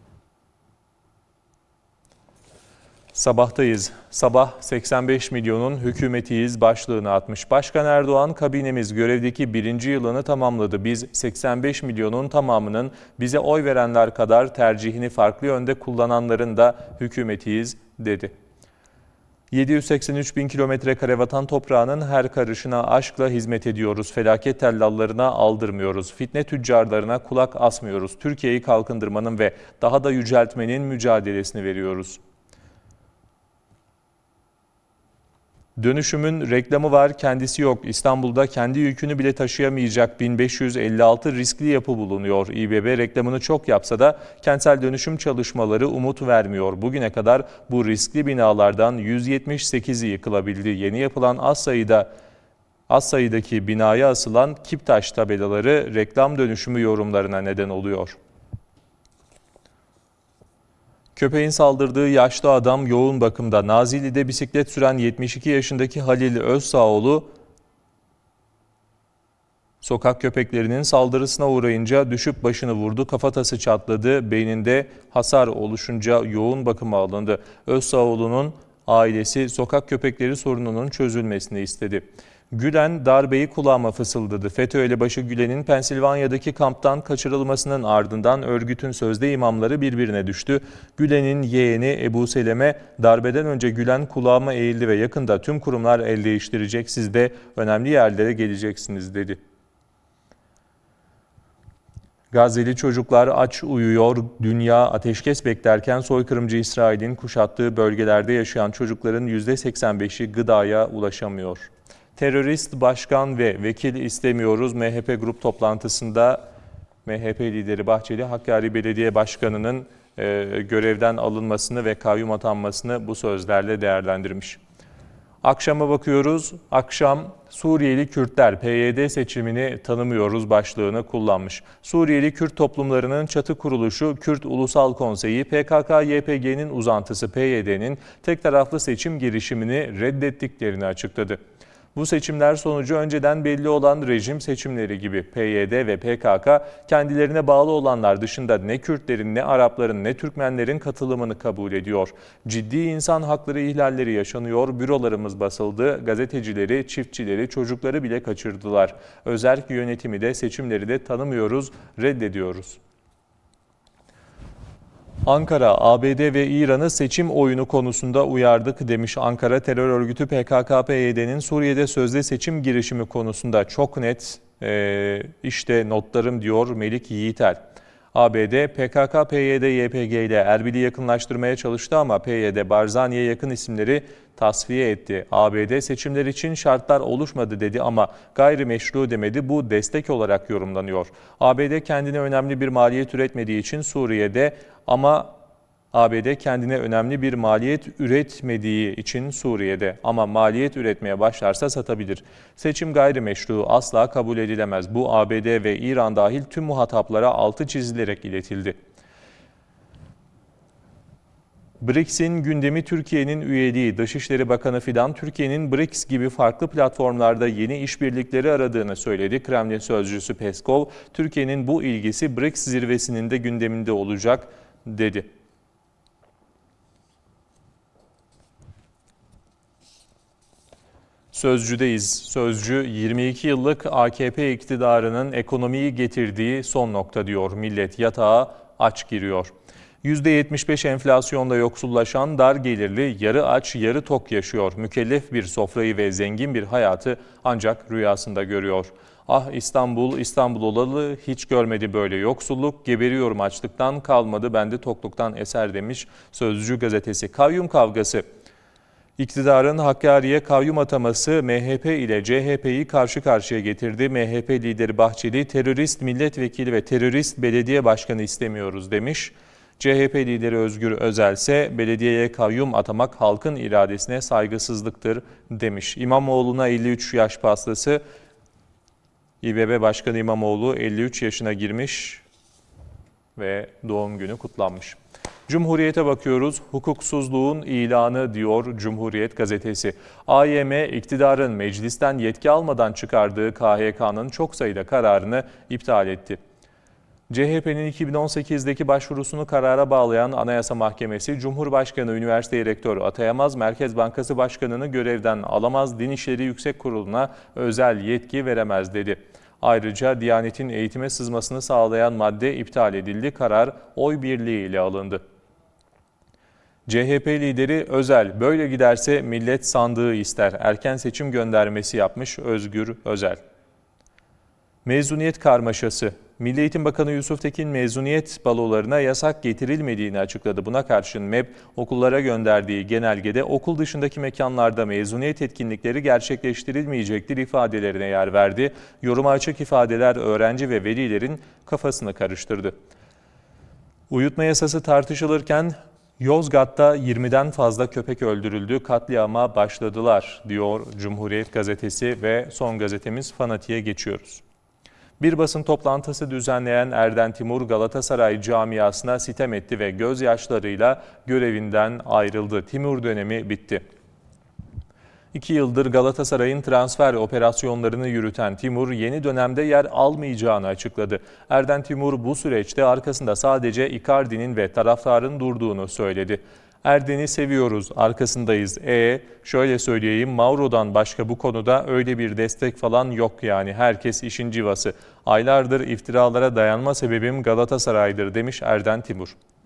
Sabahtayız. Sabah seksen beş milyonun hükümetiyiz başlığını atmış. Başkan Erdoğan, kabinemiz görevdeki birinci yılını tamamladı. Biz seksen beş milyonun tamamının bize oy verenler kadar tercihini farklı yönde kullananların da hükümetiyiz dedi. yedi yüz seksen üç bin kilometre kare vatan toprağının her karışına aşkla hizmet ediyoruz. Felaket tellallarına aldırmıyoruz. Fitne tüccarlarına kulak asmıyoruz. Türkiye'yi kalkındırmanın ve daha da yüceltmenin mücadelesini veriyoruz. Dönüşümün reklamı var, kendisi yok. İstanbul'da kendi yükünü bile taşıyamayacak bin beş yüz elli altı riskli yapı bulunuyor. İBB reklamını çok yapsa da kentsel dönüşüm çalışmaları umut vermiyor. Bugüne kadar bu riskli binalardan yüz yetmiş sekizi yıkılabildi. Yeni yapılan az sayıda az sayıdaki binaya asılan kiptaş tabelaları reklam dönüşümü yorumlarına neden oluyor. Köpeğin saldırdığı yaşlı adam yoğun bakımda. Nazilli'de bisiklet süren yetmiş iki yaşındaki Halil Özsağoğlu sokak köpeklerinin saldırısına uğrayınca düşüp başını vurdu. Kafatası çatladı. Beyninde hasar oluşunca yoğun bakıma alındı. Özsağoğlu'nun ailesi sokak köpekleri sorununun çözülmesini istedi. Gülen darbeyi kulağıma fısıldadı. FETÖ elebaşı Gülen'in Pensilvanya'daki kamptan kaçırılmasının ardından örgütün sözde imamları birbirine düştü. Gülen'in yeğeni Ebu Selem'e darbeden önce Gülen kulağıma eğildi ve yakında tüm kurumlar el değiştirecek, siz de önemli yerlere geleceksiniz dedi. Gazze'li çocuklar aç uyuyor, dünya ateşkes beklerken soykırımcı İsrail'in kuşattığı bölgelerde yaşayan çocukların yüzde seksen beşi gıdaya ulaşamıyor. Terörist başkan ve vekil istemiyoruz. M H P grup toplantısında M H P lideri Bahçeli, Hakkari Belediye Başkanı'nın e, görevden alınmasını ve kayyum atanmasını bu sözlerle değerlendirmiş. Akşama bakıyoruz. Akşam Suriyeli Kürtler P Y D seçimini tanımıyoruz başlığını kullanmış. Suriyeli Kürt toplumlarının çatı kuruluşu Kürt Ulusal Konseyi P K K Y P G'nin uzantısı P Y D'nin tek taraflı seçim girişimini reddettiklerini açıkladı. Bu seçimler sonucu önceden belli olan rejim seçimleri gibi P Y D ve P K K kendilerine bağlı olanlar dışında ne Kürtlerin, ne Arapların, ne Türkmenlerin katılımını kabul ediyor. Ciddi insan hakları ihlalleri yaşanıyor, bürolarımız basıldı, gazetecileri, çiftçileri, çocukları bile kaçırdılar. Özerk yönetimi de seçimleri de tanımıyoruz, reddediyoruz. Ankara, A B D ve İran'ı seçim oyunu konusunda uyardık demiş. Ankara terör örgütü P K K P Y D'nin Suriye'de sözde seçim girişimi konusunda çok net e, işte notlarım diyor Melik Yiğiter. A B D, P K K P Y D Y P G ile Erbil'i yakınlaştırmaya çalıştı ama P Y D Barzani'ye yakın isimleri tasfiye etti. A B D seçimler için şartlar oluşmadı dedi ama gayrimeşru demedi. Bu destek olarak yorumlanıyor. A B D kendine önemli bir maliyet üretmediği için Suriye'de ama A B D kendine önemli bir maliyet üretmediği için Suriye'de ama maliyet üretmeye başlarsa satabilir. Seçim gayrimeşru asla kabul edilemez. Bu A B D ve İran dahil tüm muhataplara altı çizilerek iletildi. B R I C S'in gündemi Türkiye'nin üyeliği. Dışişleri Bakanı Fidan, Türkiye'nin B R I C S gibi farklı platformlarda yeni işbirlikleri aradığını söyledi. Kremlin sözcüsü Peskov, Türkiye'nin bu ilgisi B R I C S zirvesinin de gündeminde olacak dedi. Sözcü'deyiz. Sözcü, yirmi iki yıllık A K P iktidarının ekonomiyi getirdiği son nokta diyor. Millet yatağa aç giriyor. yüzde yetmiş beş enflasyonda yoksullaşan, dar gelirli, yarı aç, yarı tok yaşıyor. Mükellef bir sofrayı ve zengin bir hayatı ancak rüyasında görüyor. Ah İstanbul, İstanbul olalı hiç görmedi böyle yoksulluk, geberiyorum açlıktan, kalmadı bende tokluktan eser demiş Sözcü gazetesi. Kayyum kavgası. İktidarın Hakkari'ye kayyum ataması M H P ile C H P'yi karşı karşıya getirdi. M H P lideri Bahçeli, terörist milletvekili ve terörist belediye başkanı istemiyoruz demiş. C H P lideri Özgür Özel ise belediyeye kayyum atamak halkın iradesine saygısızlıktır demiş. İmamoğlu'na elli üç yaş pastası. İBB Başkanı İmamoğlu elli üç yaşına girmiş ve doğum günü kutlanmış. Cumhuriyet'e bakıyoruz. Hukuksuzluğun ilanı diyor Cumhuriyet gazetesi. A Y M iktidarın meclisten yetki almadan çıkardığı K H K'nın çok sayıda kararını iptal etti. C H P'nin iki bin on sekizdeki başvurusunu karara bağlayan Anayasa Mahkemesi, Cumhurbaşkanı üniversite rektörü atayamaz, Merkez Bankası Başkanı'nı görevden alamaz, Din İşleri Yüksek Kurulu'na özel yetki veremez dedi. Ayrıca Diyanet'in eğitime sızmasını sağlayan madde iptal edildi, karar oy birliğiyle alındı. C H P lideri Özel, böyle giderse millet sandığı ister, erken seçim göndermesi yapmış Özgür Özel. Mezuniyet karmaşası. Milli Eğitim Bakanı Yusuf Tekin mezuniyet balolarına yasak getirilmediğini açıkladı. Buna karşın M E B okullara gönderdiği genelgede okul dışındaki mekanlarda mezuniyet etkinlikleri gerçekleştirilmeyecektir ifadelerine yer verdi. Yoruma açık ifadeler öğrenci ve velilerin kafasını karıştırdı. Uyutma yasası tartışılırken Yozgat'ta yirmiden fazla köpek öldürüldü, katliama başladılar diyor Cumhuriyet gazetesi ve son gazetemiz Fanatik'e geçiyoruz. Bir basın toplantısı düzenleyen Erden Timur Galatasaray camiasına sitem etti ve gözyaşlarıyla görevinden ayrıldı. Timur dönemi bitti. İki yıldır Galatasaray'ın transfer operasyonlarını yürüten Timur yeni dönemde yer almayacağını açıkladı. Erden Timur bu süreçte arkasında sadece Icardi'nin ve taraftarın durduğunu söyledi. Erden'i seviyoruz, arkasındayız. E şöyle söyleyeyim, Mauro'dan başka bu konuda öyle bir destek falan yok yani. Herkes işin cıvası. Aylardır iftiralara dayanma sebebim Galatasaray'dır demiş Erden Timur.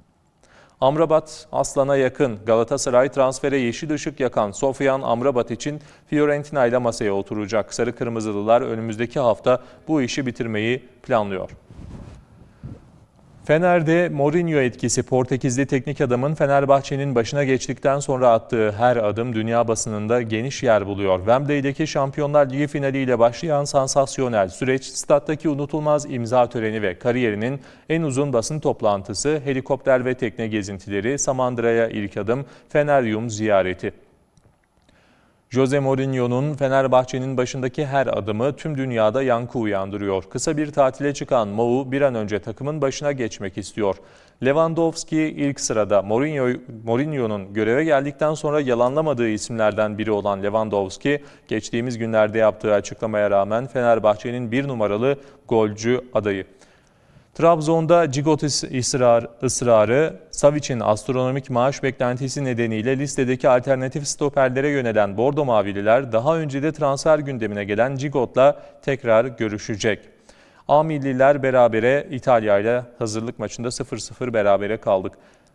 Amrabat Aslan'a yakın. Galatasaray transfere yeşil ışık yakan Sofyan Amrabat için Fiorentina ile masaya oturacak. Sarı Kırmızılılar önümüzdeki hafta bu işi bitirmeyi planlıyor. Fener'de Mourinho etkisi. Portekizli teknik adamın Fenerbahçe'nin başına geçtikten sonra attığı her adım dünya basınında geniş yer buluyor. Wembley'deki Şampiyonlar Ligi finaliyle başlayan sansasyonel süreç, stattaki unutulmaz imza töreni ve kariyerinin en uzun basın toplantısı, helikopter ve tekne gezintileri, Samandıra'ya ilk adım, Feneryum ziyareti. Jose Mourinho'nun Fenerbahçe'nin başındaki her adımı tüm dünyada yankı uyandırıyor. Kısa bir tatile çıkan Mou bir an önce takımın başına geçmek istiyor. Lewandowski ilk sırada. Mourinho, Mourinho'nun göreve geldikten sonra yalanlamadığı isimlerden biri olan Lewandowski, geçtiğimiz günlerde yaptığı açıklamaya rağmen Fenerbahçe'nin bir numaralı golcü adayı. Trabzon'da Gigot ısrar, ısrarı, Savic'in astronomik maaş beklentisi nedeniyle listedeki alternatif stoperlere yönelen Bordo Mavililer daha önce de transfer gündemine gelen Gigot'la tekrar görüşecek. A milliler berabere İtalya ile hazırlık maçında sıfır sıfır berabere kaldık.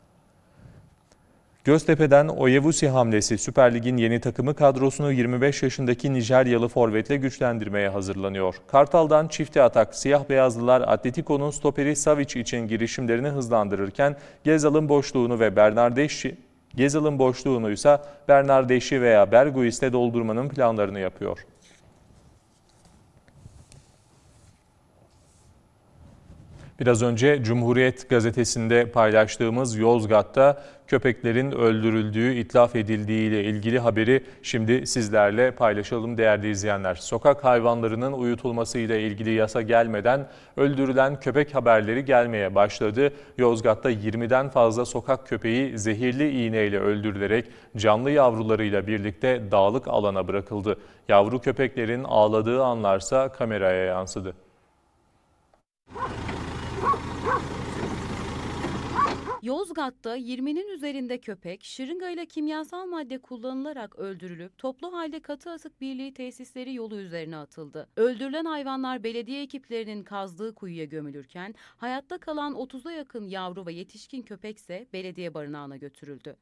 Göztepe'den Oyevusi hamlesi. Süper Lig'in yeni takımı kadrosunu yirmi beş yaşındaki Nijeryalı forvetle güçlendirmeye hazırlanıyor. Kartal'dan çifte atak. Siyah beyazlılar Atletico'nun stoperi Savic için girişimlerini hızlandırırken Gezal'ın boşluğunu ve Bernardeschi Gezal'ın boşluğunu ise Bernardeschi veya Berguis'le doldurmanın planlarını yapıyor. Biraz önce Cumhuriyet gazetesinde paylaştığımız Yozgat'ta köpeklerin öldürüldüğü, itlaf edildiği ile ilgili haberi şimdi sizlerle paylaşalım değerli izleyenler. Sokak hayvanlarının uyutulmasıyla ilgili yasa gelmeden öldürülen köpek haberleri gelmeye başladı. Yozgat'ta yirmiden fazla sokak köpeği zehirli iğneyle öldürülerek canlı yavrularıyla birlikte dağlık alana bırakıldı. Yavru köpeklerin ağladığı anlarsa kameraya yansıdı.
Yozgat'ta yirminin üzerinde köpek şırıngayla kimyasal madde kullanılarak öldürülüp toplu halde katı atık birliği tesisleri yolu üzerine atıldı. Öldürülen hayvanlar belediye ekiplerinin kazdığı kuyuya gömülürken hayatta kalan otuza yakın yavru ve yetişkin köpekse belediye barınağına götürüldü.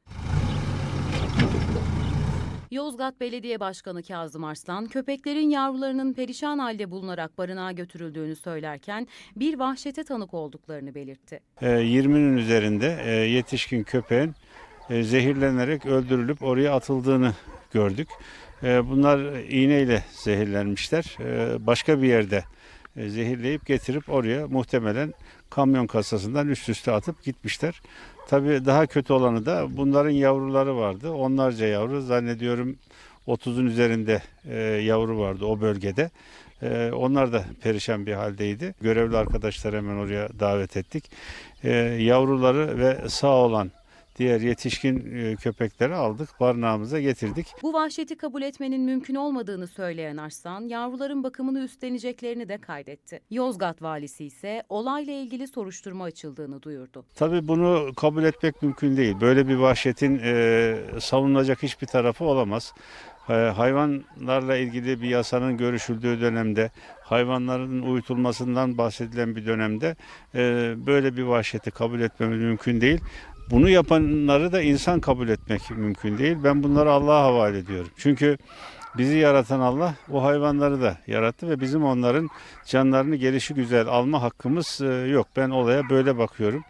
Yozgat Belediye Başkanı Kazım Arslan, köpeklerin yavrularının perişan halde bulunarak barınağa götürüldüğünü söylerken bir vahşete tanık olduklarını belirtti.
yirminin üzerinde yetişkin köpeğin zehirlenerek öldürülüp oraya atıldığını gördük. Bunlar iğneyle zehirlenmişler. Başka bir yerde zehirleyip getirip oraya muhtemelen kamyon kasasından üst üste atıp gitmişler. Tabii daha kötü olanı da bunların yavruları vardı. Onlarca yavru, zannediyorum otuzun üzerinde e, yavru vardı o bölgede. E, onlar da perişan bir haldeydi. Görevli arkadaşlar hemen oraya davet ettik. E, yavruları ve sağ olan diğer yetişkin köpekleri aldık, barınağımıza getirdik.
Bu vahşeti kabul etmenin mümkün olmadığını söyleyen Arslan, yavruların bakımını üstleneceklerini de kaydetti. Yozgat valisi ise olayla ilgili soruşturma açıldığını duyurdu.
Tabii bunu kabul etmek mümkün değil. Böyle bir vahşetin e, savunulacak hiçbir tarafı olamaz. E, hayvanlarla ilgili bir yasanın görüşüldüğü dönemde, hayvanların uyutulmasından bahsedilen bir dönemde e, böyle bir vahşeti kabul etmemiz mümkün değil. Bunu yapanları da insan kabul etmek mümkün değil. Ben bunları Allah'a havale ediyorum. Çünkü bizi yaratan Allah o hayvanları da yarattı ve bizim onların canlarını gelişigüzel alma hakkımız yok. Ben olaya böyle bakıyorum.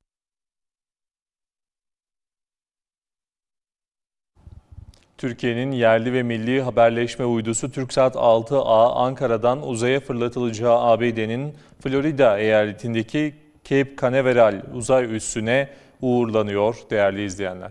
Türkiye'nin yerli ve milli haberleşme uydusu TürkSat altı A Ankara'dan uzaya fırlatılacağı A B D'nin Florida eyaletindeki Cape Canaveral uzay üssüne uğurlanıyor değerli izleyenler.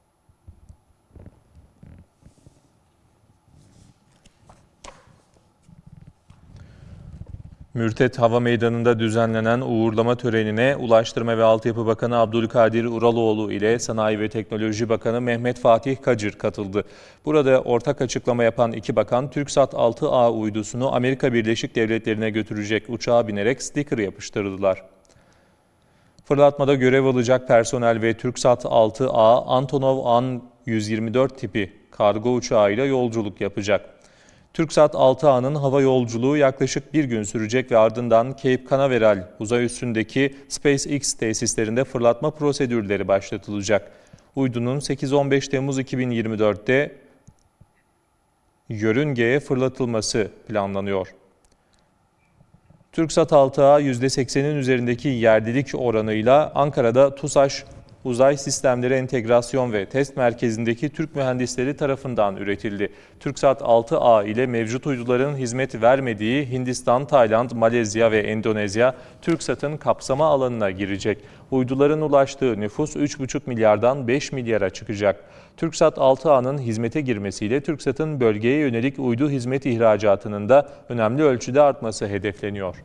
Mürtet Hava Meydanı'nda düzenlenen uğurlama törenine Ulaştırma ve Altyapı Bakanı Abdülkadir Uraloğlu ile Sanayi ve Teknoloji Bakanı Mehmet Fatih Kacır katıldı. Burada ortak açıklama yapan iki bakan TürkSat altı A uydusunu Amerika Birleşik Devletleri'ne götürecek uçağa binerek sticker yapıştırdılar. Fırlatmada görev alacak personel ve TürkSat altı A Antonov An yüz yirmi dört tipi kargo uçağıyla yolculuk yapacak. TürkSat altı A'nın hava yolculuğu yaklaşık bir gün sürecek ve ardından Cape Canaveral uzay üssündeki SpaceX tesislerinde fırlatma prosedürleri başlatılacak. Uydunun sekiz on beş Temmuz iki bin yirmi dört'te yörüngeye fırlatılması planlanıyor. TürkSat altı A yüzde seksenin üzerindeki yerlilik oranıyla Ankara'da TUSAŞ Uzay Sistemleri Entegrasyon ve Test Merkezi'ndeki Türk mühendisleri tarafından üretildi. TürkSat altı A ile mevcut uyduların hizmet vermediği Hindistan, Tayland, Malezya ve Endonezya, TürkSat'ın kapsama alanına girecek. Uyduların ulaştığı nüfus üç buçuk milyardan beş milyara çıkacak. TürkSat altı A'nın hizmete girmesiyle TürkSat'ın bölgeye yönelik uydu hizmet ihracatının da önemli ölçüde artması hedefleniyor.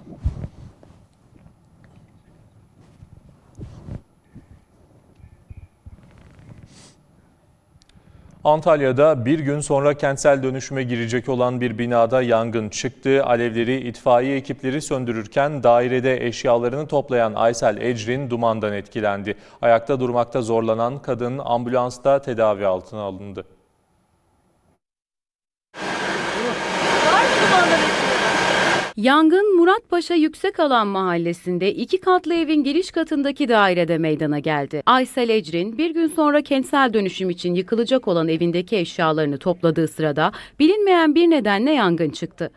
Antalya'da bir gün sonra kentsel dönüşüme girecek olan bir binada yangın çıktı. Alevleri itfaiye ekipleri söndürürken dairede eşyalarını toplayan Aysel Ecrin dumandan etkilendi. Ayakta durmakta zorlanan kadın ambulansta tedavi altına alındı.
Yangın Muratpaşa Yüksekalan Mahallesi'nde iki katlı evin giriş katındaki dairede meydana geldi. Aysel Ecrin bir gün sonra kentsel dönüşüm için yıkılacak olan evindeki eşyalarını topladığı sırada bilinmeyen bir nedenle yangın çıktı.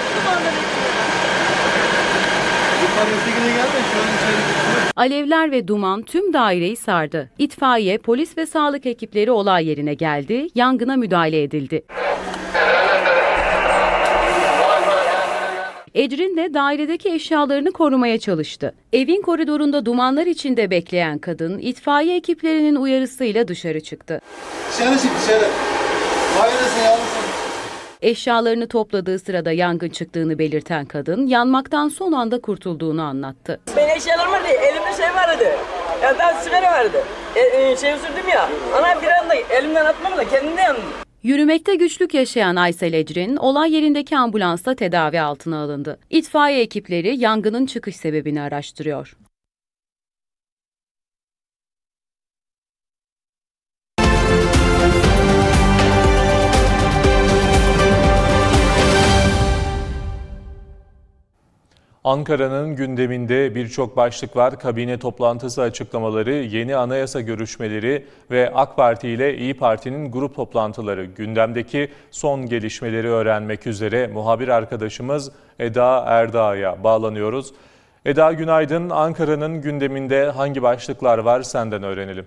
Alevler ve duman tüm daireyi sardı. İtfaiye, polis ve sağlık ekipleri olay yerine geldi, yangına müdahale edildi. Ecrin de dairedeki eşyalarını korumaya çalıştı. Evin koridorunda dumanlar içinde bekleyen kadın itfaiye ekiplerinin uyarısıyla dışarı çıktı.
Dışarı çık dışarı. Hayırlısı yavrusun.
Eşyalarını topladığı sırada yangın çıktığını belirten kadın yanmaktan son anda kurtulduğunu anlattı.
Ben eşyalarım vardı, elimde şey vardı. Ya daha sigara vardı. E, e, şey sürdüm ya. Ana bir anda elimden atmam da kendimde yandım.
Yürümekte güçlük yaşayan Aysel Ecrin, olay yerindeki ambulansla tedavi altına alındı. İtfaiye ekipleri yangının çıkış sebebini araştırıyor.
Ankara'nın gündeminde birçok başlık var. Kabine toplantısı açıklamaları, yeni anayasa görüşmeleri ve AK Parti ile İYİ Parti'nin grup toplantıları. Gündemdeki son gelişmeleri öğrenmek üzere muhabir arkadaşımız Eda Erdağ'a bağlanıyoruz. Eda günaydın. Ankara'nın gündeminde hangi başlıklar var senden öğrenelim.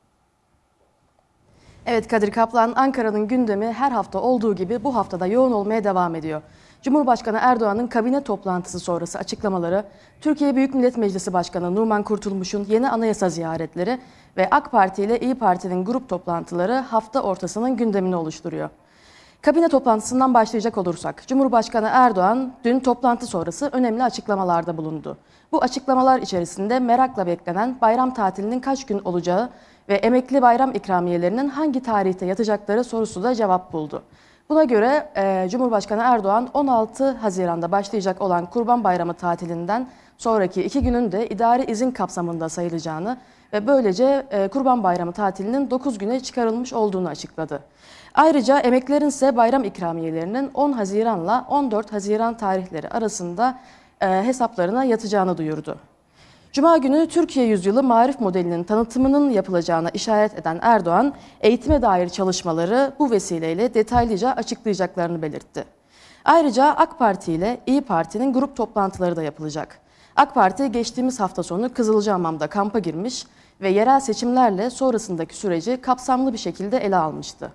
Evet Kadir Kaplan, Ankara'nın gündemi her hafta olduğu gibi bu haftada yoğun olmaya devam ediyor. Cumhurbaşkanı Erdoğan'ın kabine toplantısı sonrası açıklamaları, Türkiye Büyük Millet Meclisi Başkanı Numan Kurtulmuş'un yeni anayasa ziyaretleri ve AK Parti ile İYİ Parti'nin grup toplantıları hafta ortasının gündemini oluşturuyor. Kabine toplantısından başlayacak olursak, Cumhurbaşkanı Erdoğan dün toplantı sonrası önemli açıklamalarda bulundu. Bu açıklamalar içerisinde merakla beklenen bayram tatilinin kaç gün olacağı ve emekli bayram ikramiyelerinin hangi tarihte yatacakları sorusu da cevap buldu. Buna göre e, Cumhurbaşkanı Erdoğan on altı Haziran'da başlayacak olan Kurban Bayramı tatilinden sonraki iki günün de idari izin kapsamında sayılacağını ve böylece e, Kurban Bayramı tatilinin dokuz güne çıkarılmış olduğunu açıkladı. Ayrıca emeklilerin ise bayram ikramiyelerinin on Haziran'la on dört Haziran tarihleri arasında e, hesaplarına yatacağını duyurdu. Cuma günü Türkiye Yüzyılı Marif modelinin tanıtımının yapılacağına işaret eden Erdoğan, eğitime dair çalışmaları bu vesileyle detaylıca açıklayacaklarını belirtti. Ayrıca AK Parti ile İYİ Parti'nin grup toplantıları da yapılacak. AK Parti geçtiğimiz hafta sonu Kızılcahamam'da kampa girmiş ve yerel seçimlerle sonrasındaki süreci kapsamlı bir şekilde ele almıştı.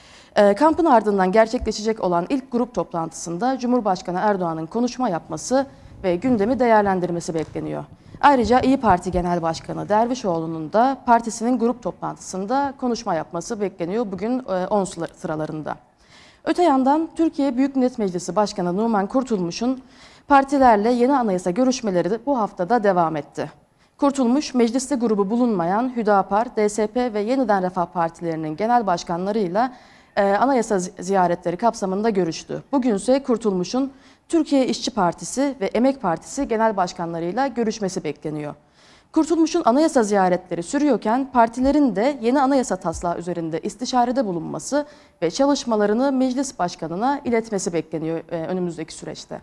Kampın ardından gerçekleşecek olan ilk grup toplantısında Cumhurbaşkanı Erdoğan'ın konuşma yapması ve gündemi değerlendirmesi bekleniyor. Ayrıca İYİ Parti Genel Başkanı Dervişoğlu'nun da partisinin grup toplantısında konuşma yapması bekleniyor bugün on sıralarında. Öte yandan Türkiye Büyük Millet Meclisi Başkanı Numan Kurtulmuş'un partilerle yeni anayasa görüşmeleri de bu haftada devam etti. Kurtulmuş, mecliste grubu bulunmayan Hüdapar, D S P ve Yeniden Refah Partilerinin genel başkanlarıyla e, anayasa ziyaretleri kapsamında görüştü. Bugünse Kurtulmuş'un Türkiye İşçi Partisi ve Emek Partisi genel başkanlarıyla görüşmesi bekleniyor. Kurtulmuş'un anayasa ziyaretleri sürüyorken partilerin de yeni anayasa taslağı üzerinde istişarede bulunması ve çalışmalarını meclis başkanına iletmesi bekleniyor önümüzdeki süreçte.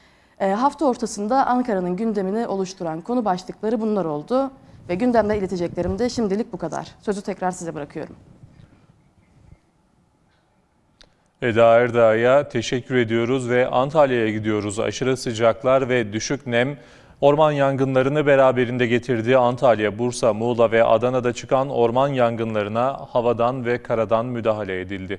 Hafta ortasında Ankara'nın gündemini oluşturan konu başlıkları bunlar oldu ve gündemde ileteceklerim de şimdilik bu kadar. Sözü tekrar size bırakıyorum.
Eda Erdağ'a teşekkür ediyoruz ve Antalya'ya gidiyoruz. Aşırı sıcaklar ve düşük nem orman yangınlarını beraberinde getirdi. Antalya, Bursa, Muğla ve Adana'da çıkan orman yangınlarına havadan ve karadan müdahale edildi.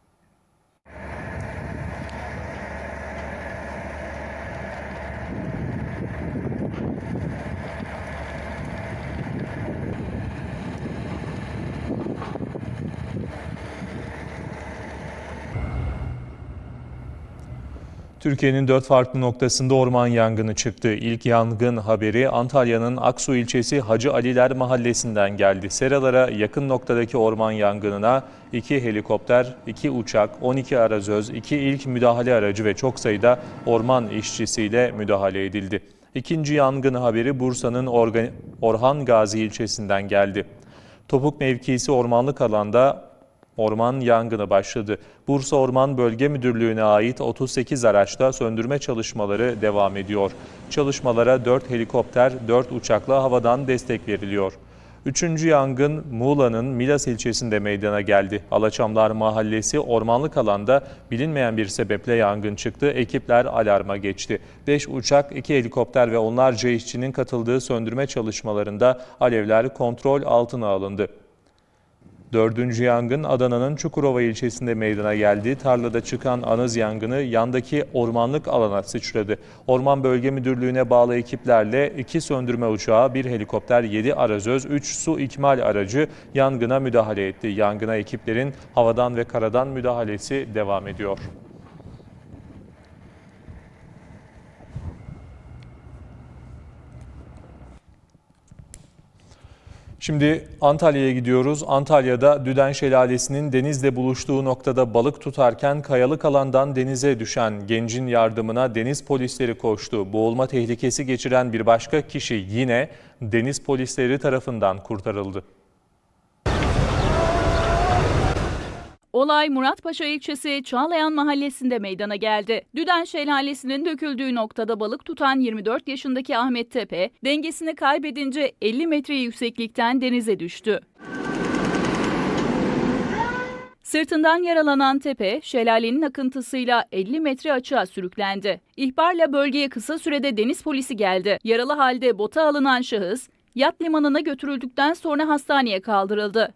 Türkiye'nin dört farklı noktasında orman yangını çıktı. İlk yangın haberi Antalya'nın Aksu ilçesi Hacı Aliler mahallesinden geldi. Seralara yakın noktadaki orman yangınına iki helikopter, iki uçak, on iki arazöz, iki ilk müdahale aracı ve çok sayıda orman işçisiyle müdahale edildi. İkinci yangın haberi Bursa'nın Orhan Gazi ilçesinden geldi. Topuk mevkisi ormanlık alanda orman yangını başladı. Bursa Orman Bölge Müdürlüğü'ne ait otuz sekiz araçta söndürme çalışmaları devam ediyor. Çalışmalara dört helikopter, dört uçakla havadan destek veriliyor. Üçüncü yangın Muğla'nın Milas ilçesinde meydana geldi. Alaçamlar Mahallesi ormanlık alanda bilinmeyen bir sebeple yangın çıktı. Ekipler alarma geçti. beş uçak, iki helikopter ve onlarca işçinin katıldığı söndürme çalışmalarında alevler kontrol altına alındı. Dördüncü yangın Adana'nın Çukurova ilçesinde meydana geldi. Tarlada çıkan anız yangını yandaki ormanlık alana sıçradı. Orman Bölge Müdürlüğü'ne bağlı ekiplerle iki söndürme uçağı, bir helikopter, yedi arazöz, üç su ikmal aracı yangına müdahale etti. Yangına ekiplerin havadan ve karadan müdahalesi devam ediyor. Şimdi Antalya'ya gidiyoruz. Antalya'da Düden Şelalesi'nin denizle buluştuğu noktada balık tutarken kayalık alandan denize düşen gencin yardımına deniz polisleri koştu. Boğulma tehlikesi geçiren bir başka kişi yine deniz polisleri tarafından kurtarıldı.
Olay Muratpaşa ilçesi Çağlayan mahallesinde meydana geldi. Düden Şelalesi'nin döküldüğü noktada balık tutan yirmi dört yaşındaki Ahmet Tepe, dengesini kaybedince elli metre yükseklikten denize düştü. Sırtından yaralanan Tepe, şelalenin akıntısıyla elli metre açığa sürüklendi. İhbarla bölgeye kısa sürede deniz polisi geldi. Yaralı halde bota alınan şahıs, yat limanına götürüldükten sonra hastaneye kaldırıldı.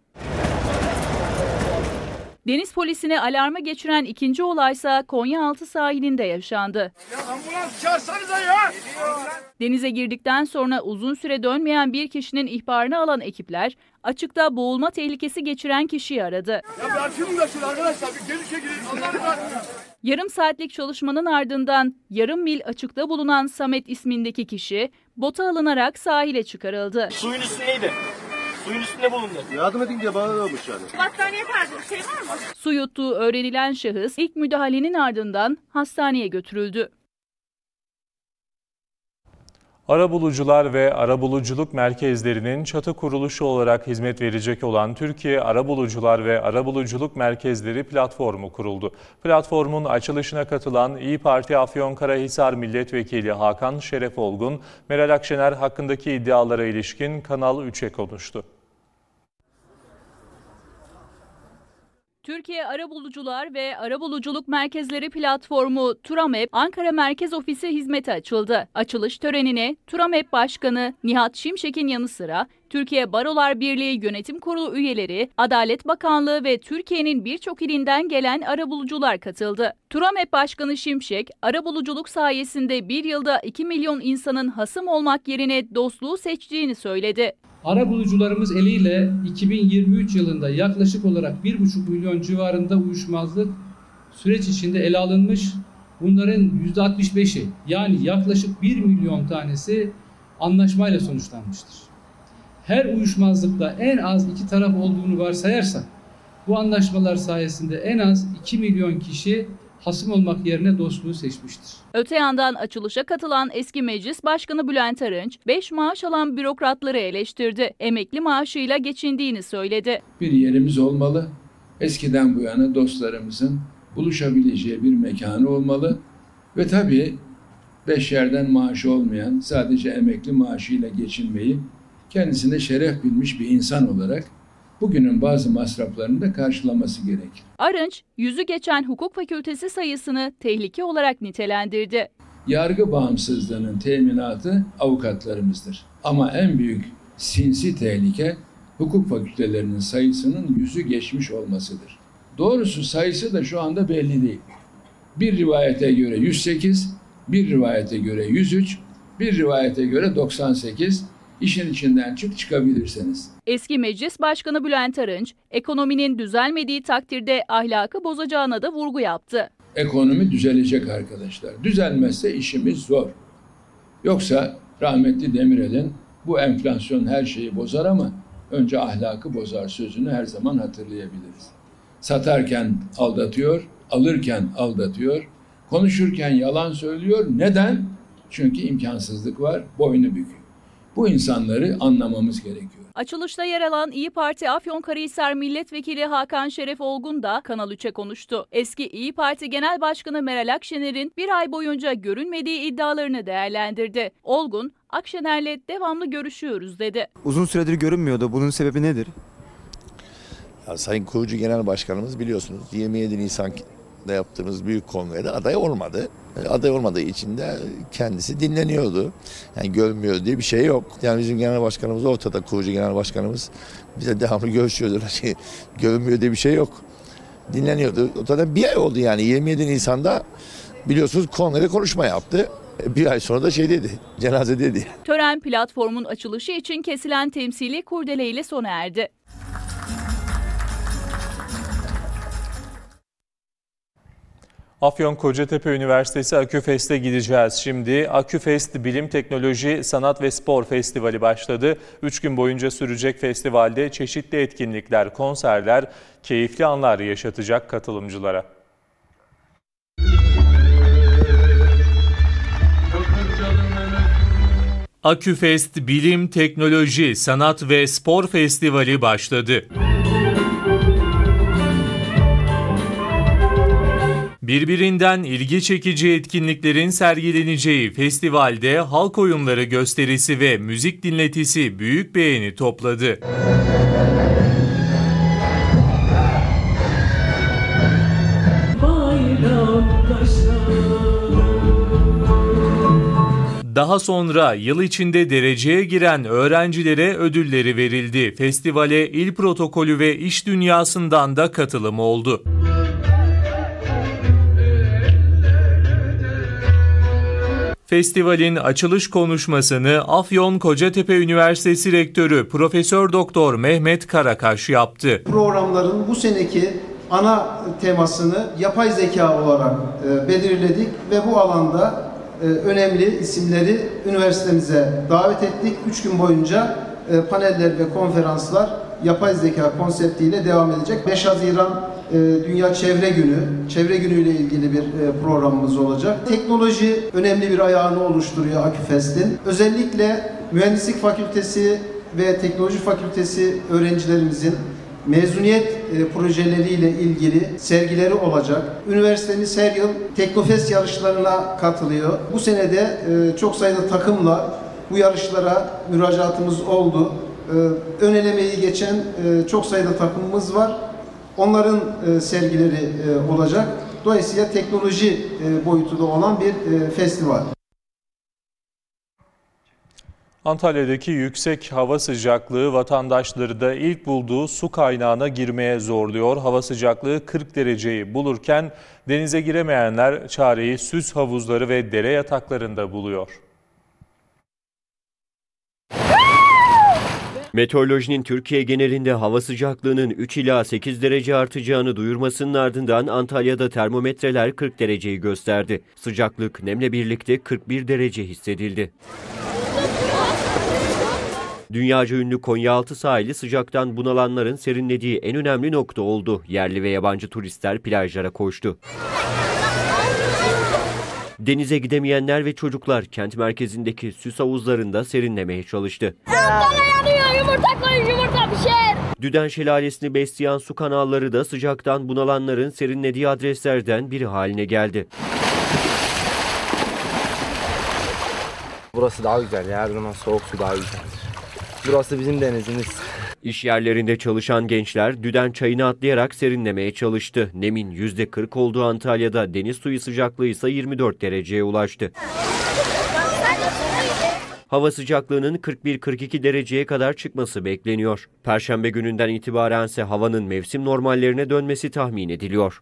Deniz polisini alarma geçiren ikinci olaysa Konyaaltı sahilinde yaşandı.
Ya ambulans çağırsanıza ya!
Denize girdikten sonra uzun süre dönmeyen bir kişinin ihbarını alan ekipler açıkta boğulma tehlikesi geçiren kişiyi aradı.
Ya bir açın da şunu arkadaşlar, bir geri çekilin. Allah'ını bırakın.
Yarım saatlik çalışmanın ardından yarım mil açıkta bulunan Samet ismindeki kişi bota alınarak sahile çıkarıldı.
Suyun üstündeydi. Suyun üstünde bulundu.
Yardım edin diye bağırıyormuş yani.
Battaniye tarzı bir şey var mı?
Su yuttuğu öğrenilen şahıs ilk müdahalenin ardından hastaneye götürüldü.
Arabulucular ve arabuluculuk merkezlerinin çatı kuruluşu olarak hizmet verecek olan Türkiye Arabulucular ve Arabuluculuk Merkezleri platformu kuruldu. Platformun açılışına katılan İYİ Parti Afyonkarahisar Milletvekili Hakan Şeref Olgun, Meral Akşener hakkındaki iddialara ilişkin Kanal üç'e konuştu.
Türkiye Arabulucular ve Arabuluculuk Merkezleri platformu Turamep Ankara Merkez Ofisi hizmete açıldı. Açılış törenine Turamep Başkanı Nihat Şimşek'in yanı sıra Türkiye Barolar Birliği Yönetim Kurulu üyeleri, Adalet Bakanlığı ve Türkiye'nin birçok ilinden gelen arabulucular katıldı. Turamep Başkanı Şimşek, arabuluculuk sayesinde bir yılda iki milyon insanın hasım olmak yerine dostluğu seçtiğini söyledi.
Arabulucularımız eliyle iki bin yirmi üç yılında yaklaşık olarak bir buçuk milyon civarında uyuşmazlık süreç içinde ele alınmış. Bunların yüzde altmış beşi yani yaklaşık bir milyon tanesi anlaşmayla sonuçlanmıştır. Her uyuşmazlıkta en az iki taraf olduğunu varsayarsak bu anlaşmalar sayesinde en az iki milyon kişi hasım olmak yerine dostluğu seçmiştir.
Öte yandan açılışa katılan eski Meclis Başkanı Bülent Arınç, beş maaş alan bürokratları eleştirdi. Emekli maaşıyla geçindiğini söyledi.
Bir yerimiz olmalı. Eskiden bu yana dostlarımızın buluşabileceği bir mekanı olmalı. Ve tabii beş yerden maaşı olmayan, sadece emekli maaşıyla geçinmeyi kendisine şeref bilmiş bir insan olarak bugünün bazı masraflarını da karşılaması gerekir.
Arınç, yüzü geçen hukuk fakültesi sayısını tehlike olarak nitelendirdi.
Yargı bağımsızlığının teminatı avukatlarımızdır. Ama en büyük sinsi tehlike hukuk fakültelerinin sayısının yüzü geçmiş olmasıdır. Doğrusu sayısı da şu anda belli değil. Bir rivayete göre yüz sekiz, bir rivayete göre yüz üç, bir rivayete göre doksan sekiz. İşin içinden çık çıkabilirsiniz.
Eski Meclis Başkanı Bülent Arınç, ekonominin düzelmediği takdirde ahlakı bozacağına da vurgu yaptı.
Ekonomi düzelecek arkadaşlar. Düzelmezse işimiz zor. Yoksa rahmetli Demirel'in bu enflasyon her şeyi bozar ama önce ahlakı bozar sözünü her zaman hatırlayabiliriz. Satarken aldatıyor, alırken aldatıyor, konuşurken yalan söylüyor. Neden? Çünkü imkansızlık var, boynu bükük. Bu insanları anlamamız gerekiyor.
Açılışta yer alan İyi Parti Afyonkarahisar Milletvekili Hakan Şeref Olgun da Kanal üç'e konuştu. Eski İyi Parti Genel Başkanı Meral Akşener'in bir ay boyunca görünmediği iddialarını değerlendirdi. Olgun, Akşener'le devamlı görüşüyoruz dedi.
Uzun süredir görünmüyordu. Bunun sebebi nedir?
Ya, Sayın Kurucu Genel Başkanımız biliyorsunuz yirmi yedi Nisan'da yaptığımız büyük kongrede aday olmadı. Aday olmadığı için de kendisi dinleniyordu. Yani görmüyor diye bir şey yok. Yani bizim genel başkanımız ortada, kurucu genel başkanımız bize devamlı görüşüyordu. Şey, görmüyor diye bir şey yok. Dinleniyordu. Ortada bir ay oldu yani yirmi yedi Nisan'da biliyorsunuz kongrede konuşma yaptı. Bir ay sonra da şey dedi, cenaze dedi.
Tören platformun açılışı için kesilen temsili kurdeleyle sona erdi.
Afyon Kocatepe Üniversitesi Aküfest'e gideceğiz. Şimdi Aküfest Bilim, Teknoloji, Sanat ve Spor Festivali başladı. Üç gün boyunca sürecek festivalde çeşitli etkinlikler, konserler, keyifli anlar yaşatacak katılımcılara. Aküfest Bilim, Teknoloji, Sanat ve Spor Festivali başladı. Birbirinden ilgi çekici etkinliklerin sergileneceği festivalde halk oyunları gösterisi ve müzik dinletisi büyük beğeni topladı. Daha sonra yıl içinde dereceye giren öğrencilere ödülleri verildi. Festivale il protokolü ve iş dünyasından da katılım oldu. Festivalin açılış konuşmasını Afyon Kocatepe Üniversitesi Rektörü Profesör Doktor Mehmet Karakaş yaptı.
Programların bu seneki ana temasını yapay zeka olarak belirledik ve bu alanda önemli isimleri üniversitemize davet ettik. Üç gün boyunca paneller ve konferanslar yapay zeka konseptiyle devam edecek. beş Haziran Dünya Çevre Günü, Çevre Günü ile ilgili bir programımız olacak. Teknoloji önemli bir ayağını oluşturuyor Aküfest'in. Özellikle Mühendislik Fakültesi ve Teknoloji Fakültesi öğrencilerimizin mezuniyet projeleriyle ilgili sergileri olacak. Üniversitemiz her yıl Teknofest yarışlarına katılıyor. Bu sene de çok sayıda takımla bu yarışlara müracaatımız oldu. Ön elemeyi geçen çok sayıda takımımız var. Onların sergileri olacak. Dolayısıyla teknoloji boyutu da olan bir festival.
Antalya'daki yüksek hava sıcaklığı vatandaşları da ilk bulduğu su kaynağına girmeye zorluyor. Hava sıcaklığı kırk dereceyi bulurken denize giremeyenler çareyi süs havuzları ve dere yataklarında buluyor.
Meteorolojinin Türkiye genelinde hava sıcaklığının üç ila sekiz derece artacağını duyurmasının ardından Antalya'da termometreler kırk dereceyi gösterdi. Sıcaklık nemle birlikte kırk bir derece hissedildi. Dünyaca ünlü Konyaaltı sahili sıcaktan bunalanların serinlediği en önemli nokta oldu. Yerli ve yabancı turistler plajlara koştu. Denize gidemeyenler ve çocuklar kent merkezindeki süs havuzlarında serinlemeye çalıştı.
Bana yanıyor, yumurta koyun, yumurta pişer.
Düden Şelalesi'ni besleyen su kanalları da sıcaktan bunalanların serinlediği adreslerden biri haline geldi.
Burası daha güzel ya, her zaman soğuk su daha güzeldir. Burası bizim denizimiz.
İş yerlerinde çalışan gençler düden çayını atlayarak serinlemeye çalıştı. Nemin yüzde kırk olduğu Antalya'da deniz suyu sıcaklığı ise yirmi dört dereceye ulaştı. Hava sıcaklığının kırk bir kırk iki dereceye kadar çıkması bekleniyor. Perşembe gününden itibaren ise havanın mevsim normallerine dönmesi tahmin ediliyor.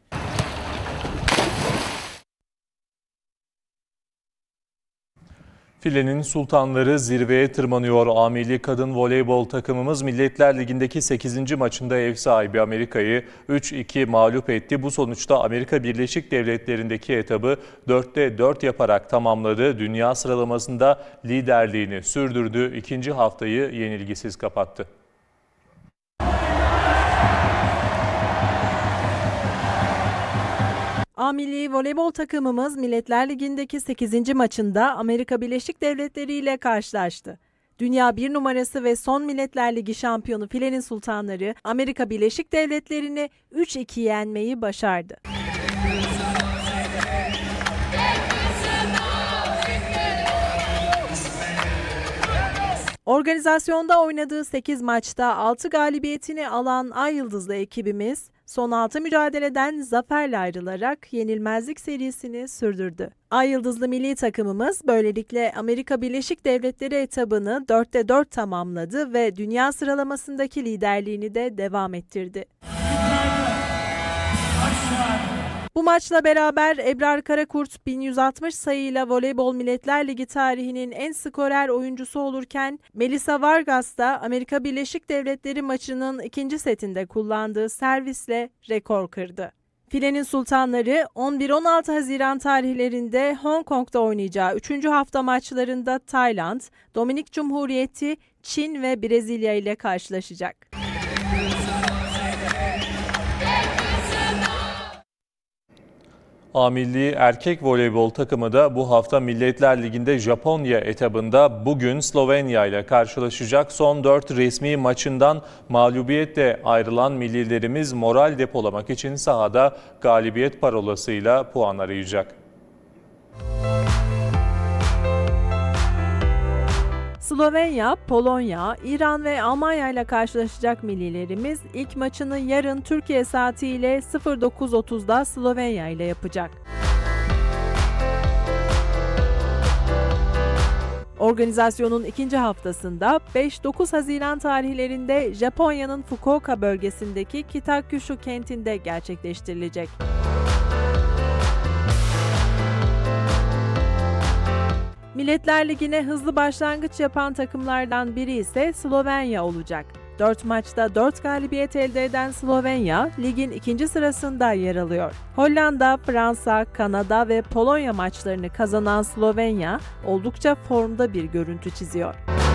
Filenin sultanları zirveye tırmanıyor. A Milli Kadın Voleybol takımımız Milletler Ligi'ndeki sekizinci maçında ev sahibi Amerika'yı üç iki mağlup etti. Bu sonuçta Amerika Birleşik Devletleri'ndeki etabı dörtte dört yaparak tamamladı. Dünya sıralamasında liderliğini sürdürdü. İkinci haftayı yenilgisiz kapattı.
A Milli Voleybol takımımız Milletler Ligi'ndeki sekizinci maçında Amerika Birleşik Devletleri ile karşılaştı. Dünya bir numarası ve son Milletler Ligi şampiyonu Filenin Sultanları Amerika Birleşik Devletleri'ni üç iki yenmeyi başardı. Organizasyonda oynadığı sekiz maçta altı galibiyetini alan Ay Yıldızlı ekibimiz son altı mücadeleden zaferle ayrılarak yenilmezlik serisini sürdürdü. Ay Yıldızlı milli takımımız böylelikle Amerika Birleşik Devletleri etabını dörtte dört tamamladı ve dünya sıralamasındaki liderliğini de devam ettirdi. Bu maçla beraber Ebrar Karakurt bin yüz altmış sayıyla Voleybol Milletler Ligi tarihinin en skorer oyuncusu olurken Melissa Vargas da Amerika Birleşik Devletleri maçının ikinci setinde kullandığı servisle rekor kırdı. Filenin Sultanları on bir on altı Haziran tarihlerinde Hong Kong'da oynayacağı üçüncü hafta maçlarında Tayland, Dominik Cumhuriyeti, Çin ve Brezilya ile karşılaşacak.
A Milli Erkek Voleybol takımı da bu hafta Milletler Ligi'nde Japonya etabında bugün Slovenya ile karşılaşacak. Son dört resmi maçından mağlubiyetle ayrılan millilerimiz moral depolamak için sahada galibiyet parolasıyla puan arayacak.
Slovenya, Polonya, İran ve Almanya ile karşılaşacak millilerimiz ilk maçını yarın Türkiye saatiyle dokuz otuzda Slovenya ile yapacak. Organizasyonun ikinci haftasında beş dokuz Haziran tarihlerinde Japonya'nın Fukuoka bölgesindeki Kitakyushu kentinde gerçekleştirilecek. Milletler Ligi'ne hızlı başlangıç yapan takımlardan biri ise Slovenya olacak. dört maçta dört galibiyet elde eden Slovenya, ligin ikinci sırasında yer alıyor. Hollanda, Fransa, Kanada ve Polonya maçlarını kazanan Slovenya, oldukça formda bir görüntü çiziyor.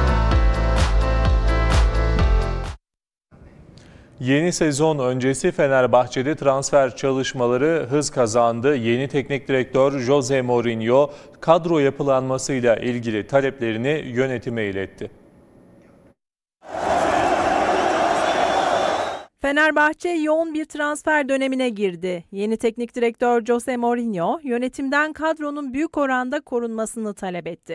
Yeni sezon öncesi Fenerbahçe'de transfer çalışmaları hız kazandı. Yeni teknik direktör Jose Mourinho kadro yapılanmasıyla ilgili taleplerini yönetime iletti.
Fenerbahçe yoğun bir transfer dönemine girdi. Yeni teknik direktör Jose Mourinho yönetimden kadronun büyük oranda korunmasını talep etti.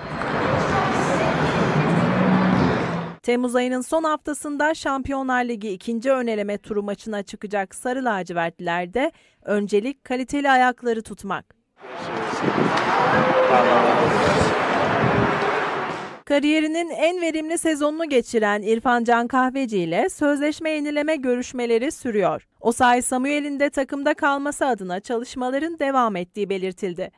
Temmuz ayının son haftasında Şampiyonlar Ligi ikinci öneleme turu maçına çıkacak Sarı Lacivertliler'de öncelik kaliteli ayakları tutmak. Kariyerinin en verimli sezonunu geçiren İrfan Can Kahveci ile sözleşme yenileme görüşmeleri sürüyor. Osayi Samuel'in de takımda kalması adına çalışmaların devam ettiği belirtildi.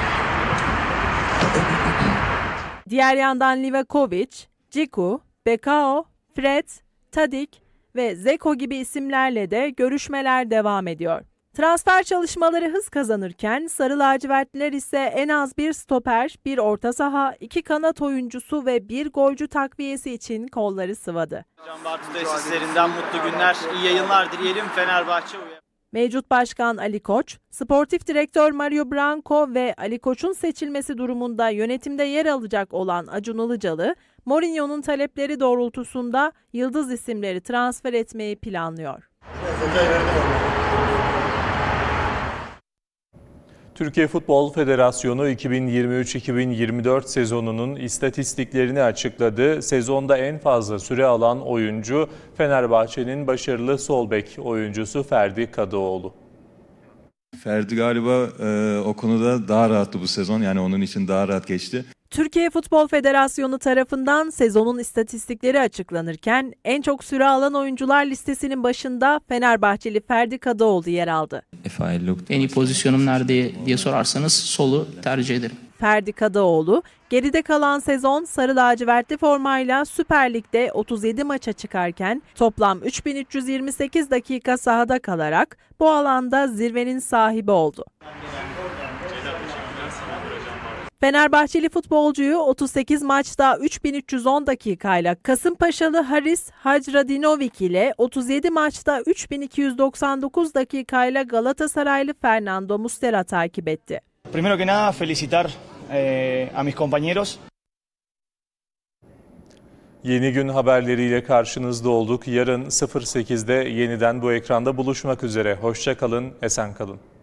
Diğer yandan Livakovic, Ciku, Bekao, Fred, Tadik ve Zeko gibi isimlerle de görüşmeler devam ediyor. Transfer çalışmaları hız kazanırken Sarı Lacivertliler ise en az bir stoper, bir orta saha, iki kanat oyuncusu ve bir golcü takviyesi için kolları sıvadı.
Can Bartu tesislerinden mutlu günler, iyi yayınlar dileyelim Fenerbahçe.
Mevcut Başkan Ali Koç, Sportif Direktör Mario Branco ve Ali Koç'un seçilmesi durumunda yönetimde yer alacak olan Acun Ilıcalı, Mourinho'nun talepleri doğrultusunda yıldız isimleri transfer etmeyi planlıyor.
Türkiye Futbol Federasyonu iki bin yirmi üç iki bin yirmi dört sezonunun istatistiklerini açıkladı. Sezonda en fazla süre alan oyuncu Fenerbahçe'nin başarılı sol bek oyuncusu Ferdi Kadıoğlu.
Ferdi galiba e, o konuda daha rahattı bu sezon. Yani onun için daha rahat geçti.
Türkiye Futbol Federasyonu tarafından sezonun istatistikleri açıklanırken en çok süre alan oyuncular listesinin başında Fenerbahçeli Ferdi Kadıoğlu yer aldı.
En iyi pozisyonum nerede diye sorarsanız solu tercih ederim.
Ferdi Kadıoğlu, geride kalan sezon sarı lacivertli formayla Süper Lig'de otuz yedi maça çıkarken toplam üç bin üç yüz yirmi sekiz dakika sahada kalarak bu alanda zirvenin sahibi oldu. Fenerbahçeli futbolcuyu otuz sekiz maçta üç bin üç yüz on dakikayla Kasımpaşalı Haris Hacradinovic ile otuz yedi maçta üç bin iki yüz doksan dokuz dakikayla Galatasaraylı Fernando Muslera takip etti.
Primero que nada felicitar eh, a mis compañeros.
Yeni gün haberleriyle karşınızda olduk. Yarın sıfır sekizde yeniden bu ekranda buluşmak üzere. Hoşça kalın, esen kalın.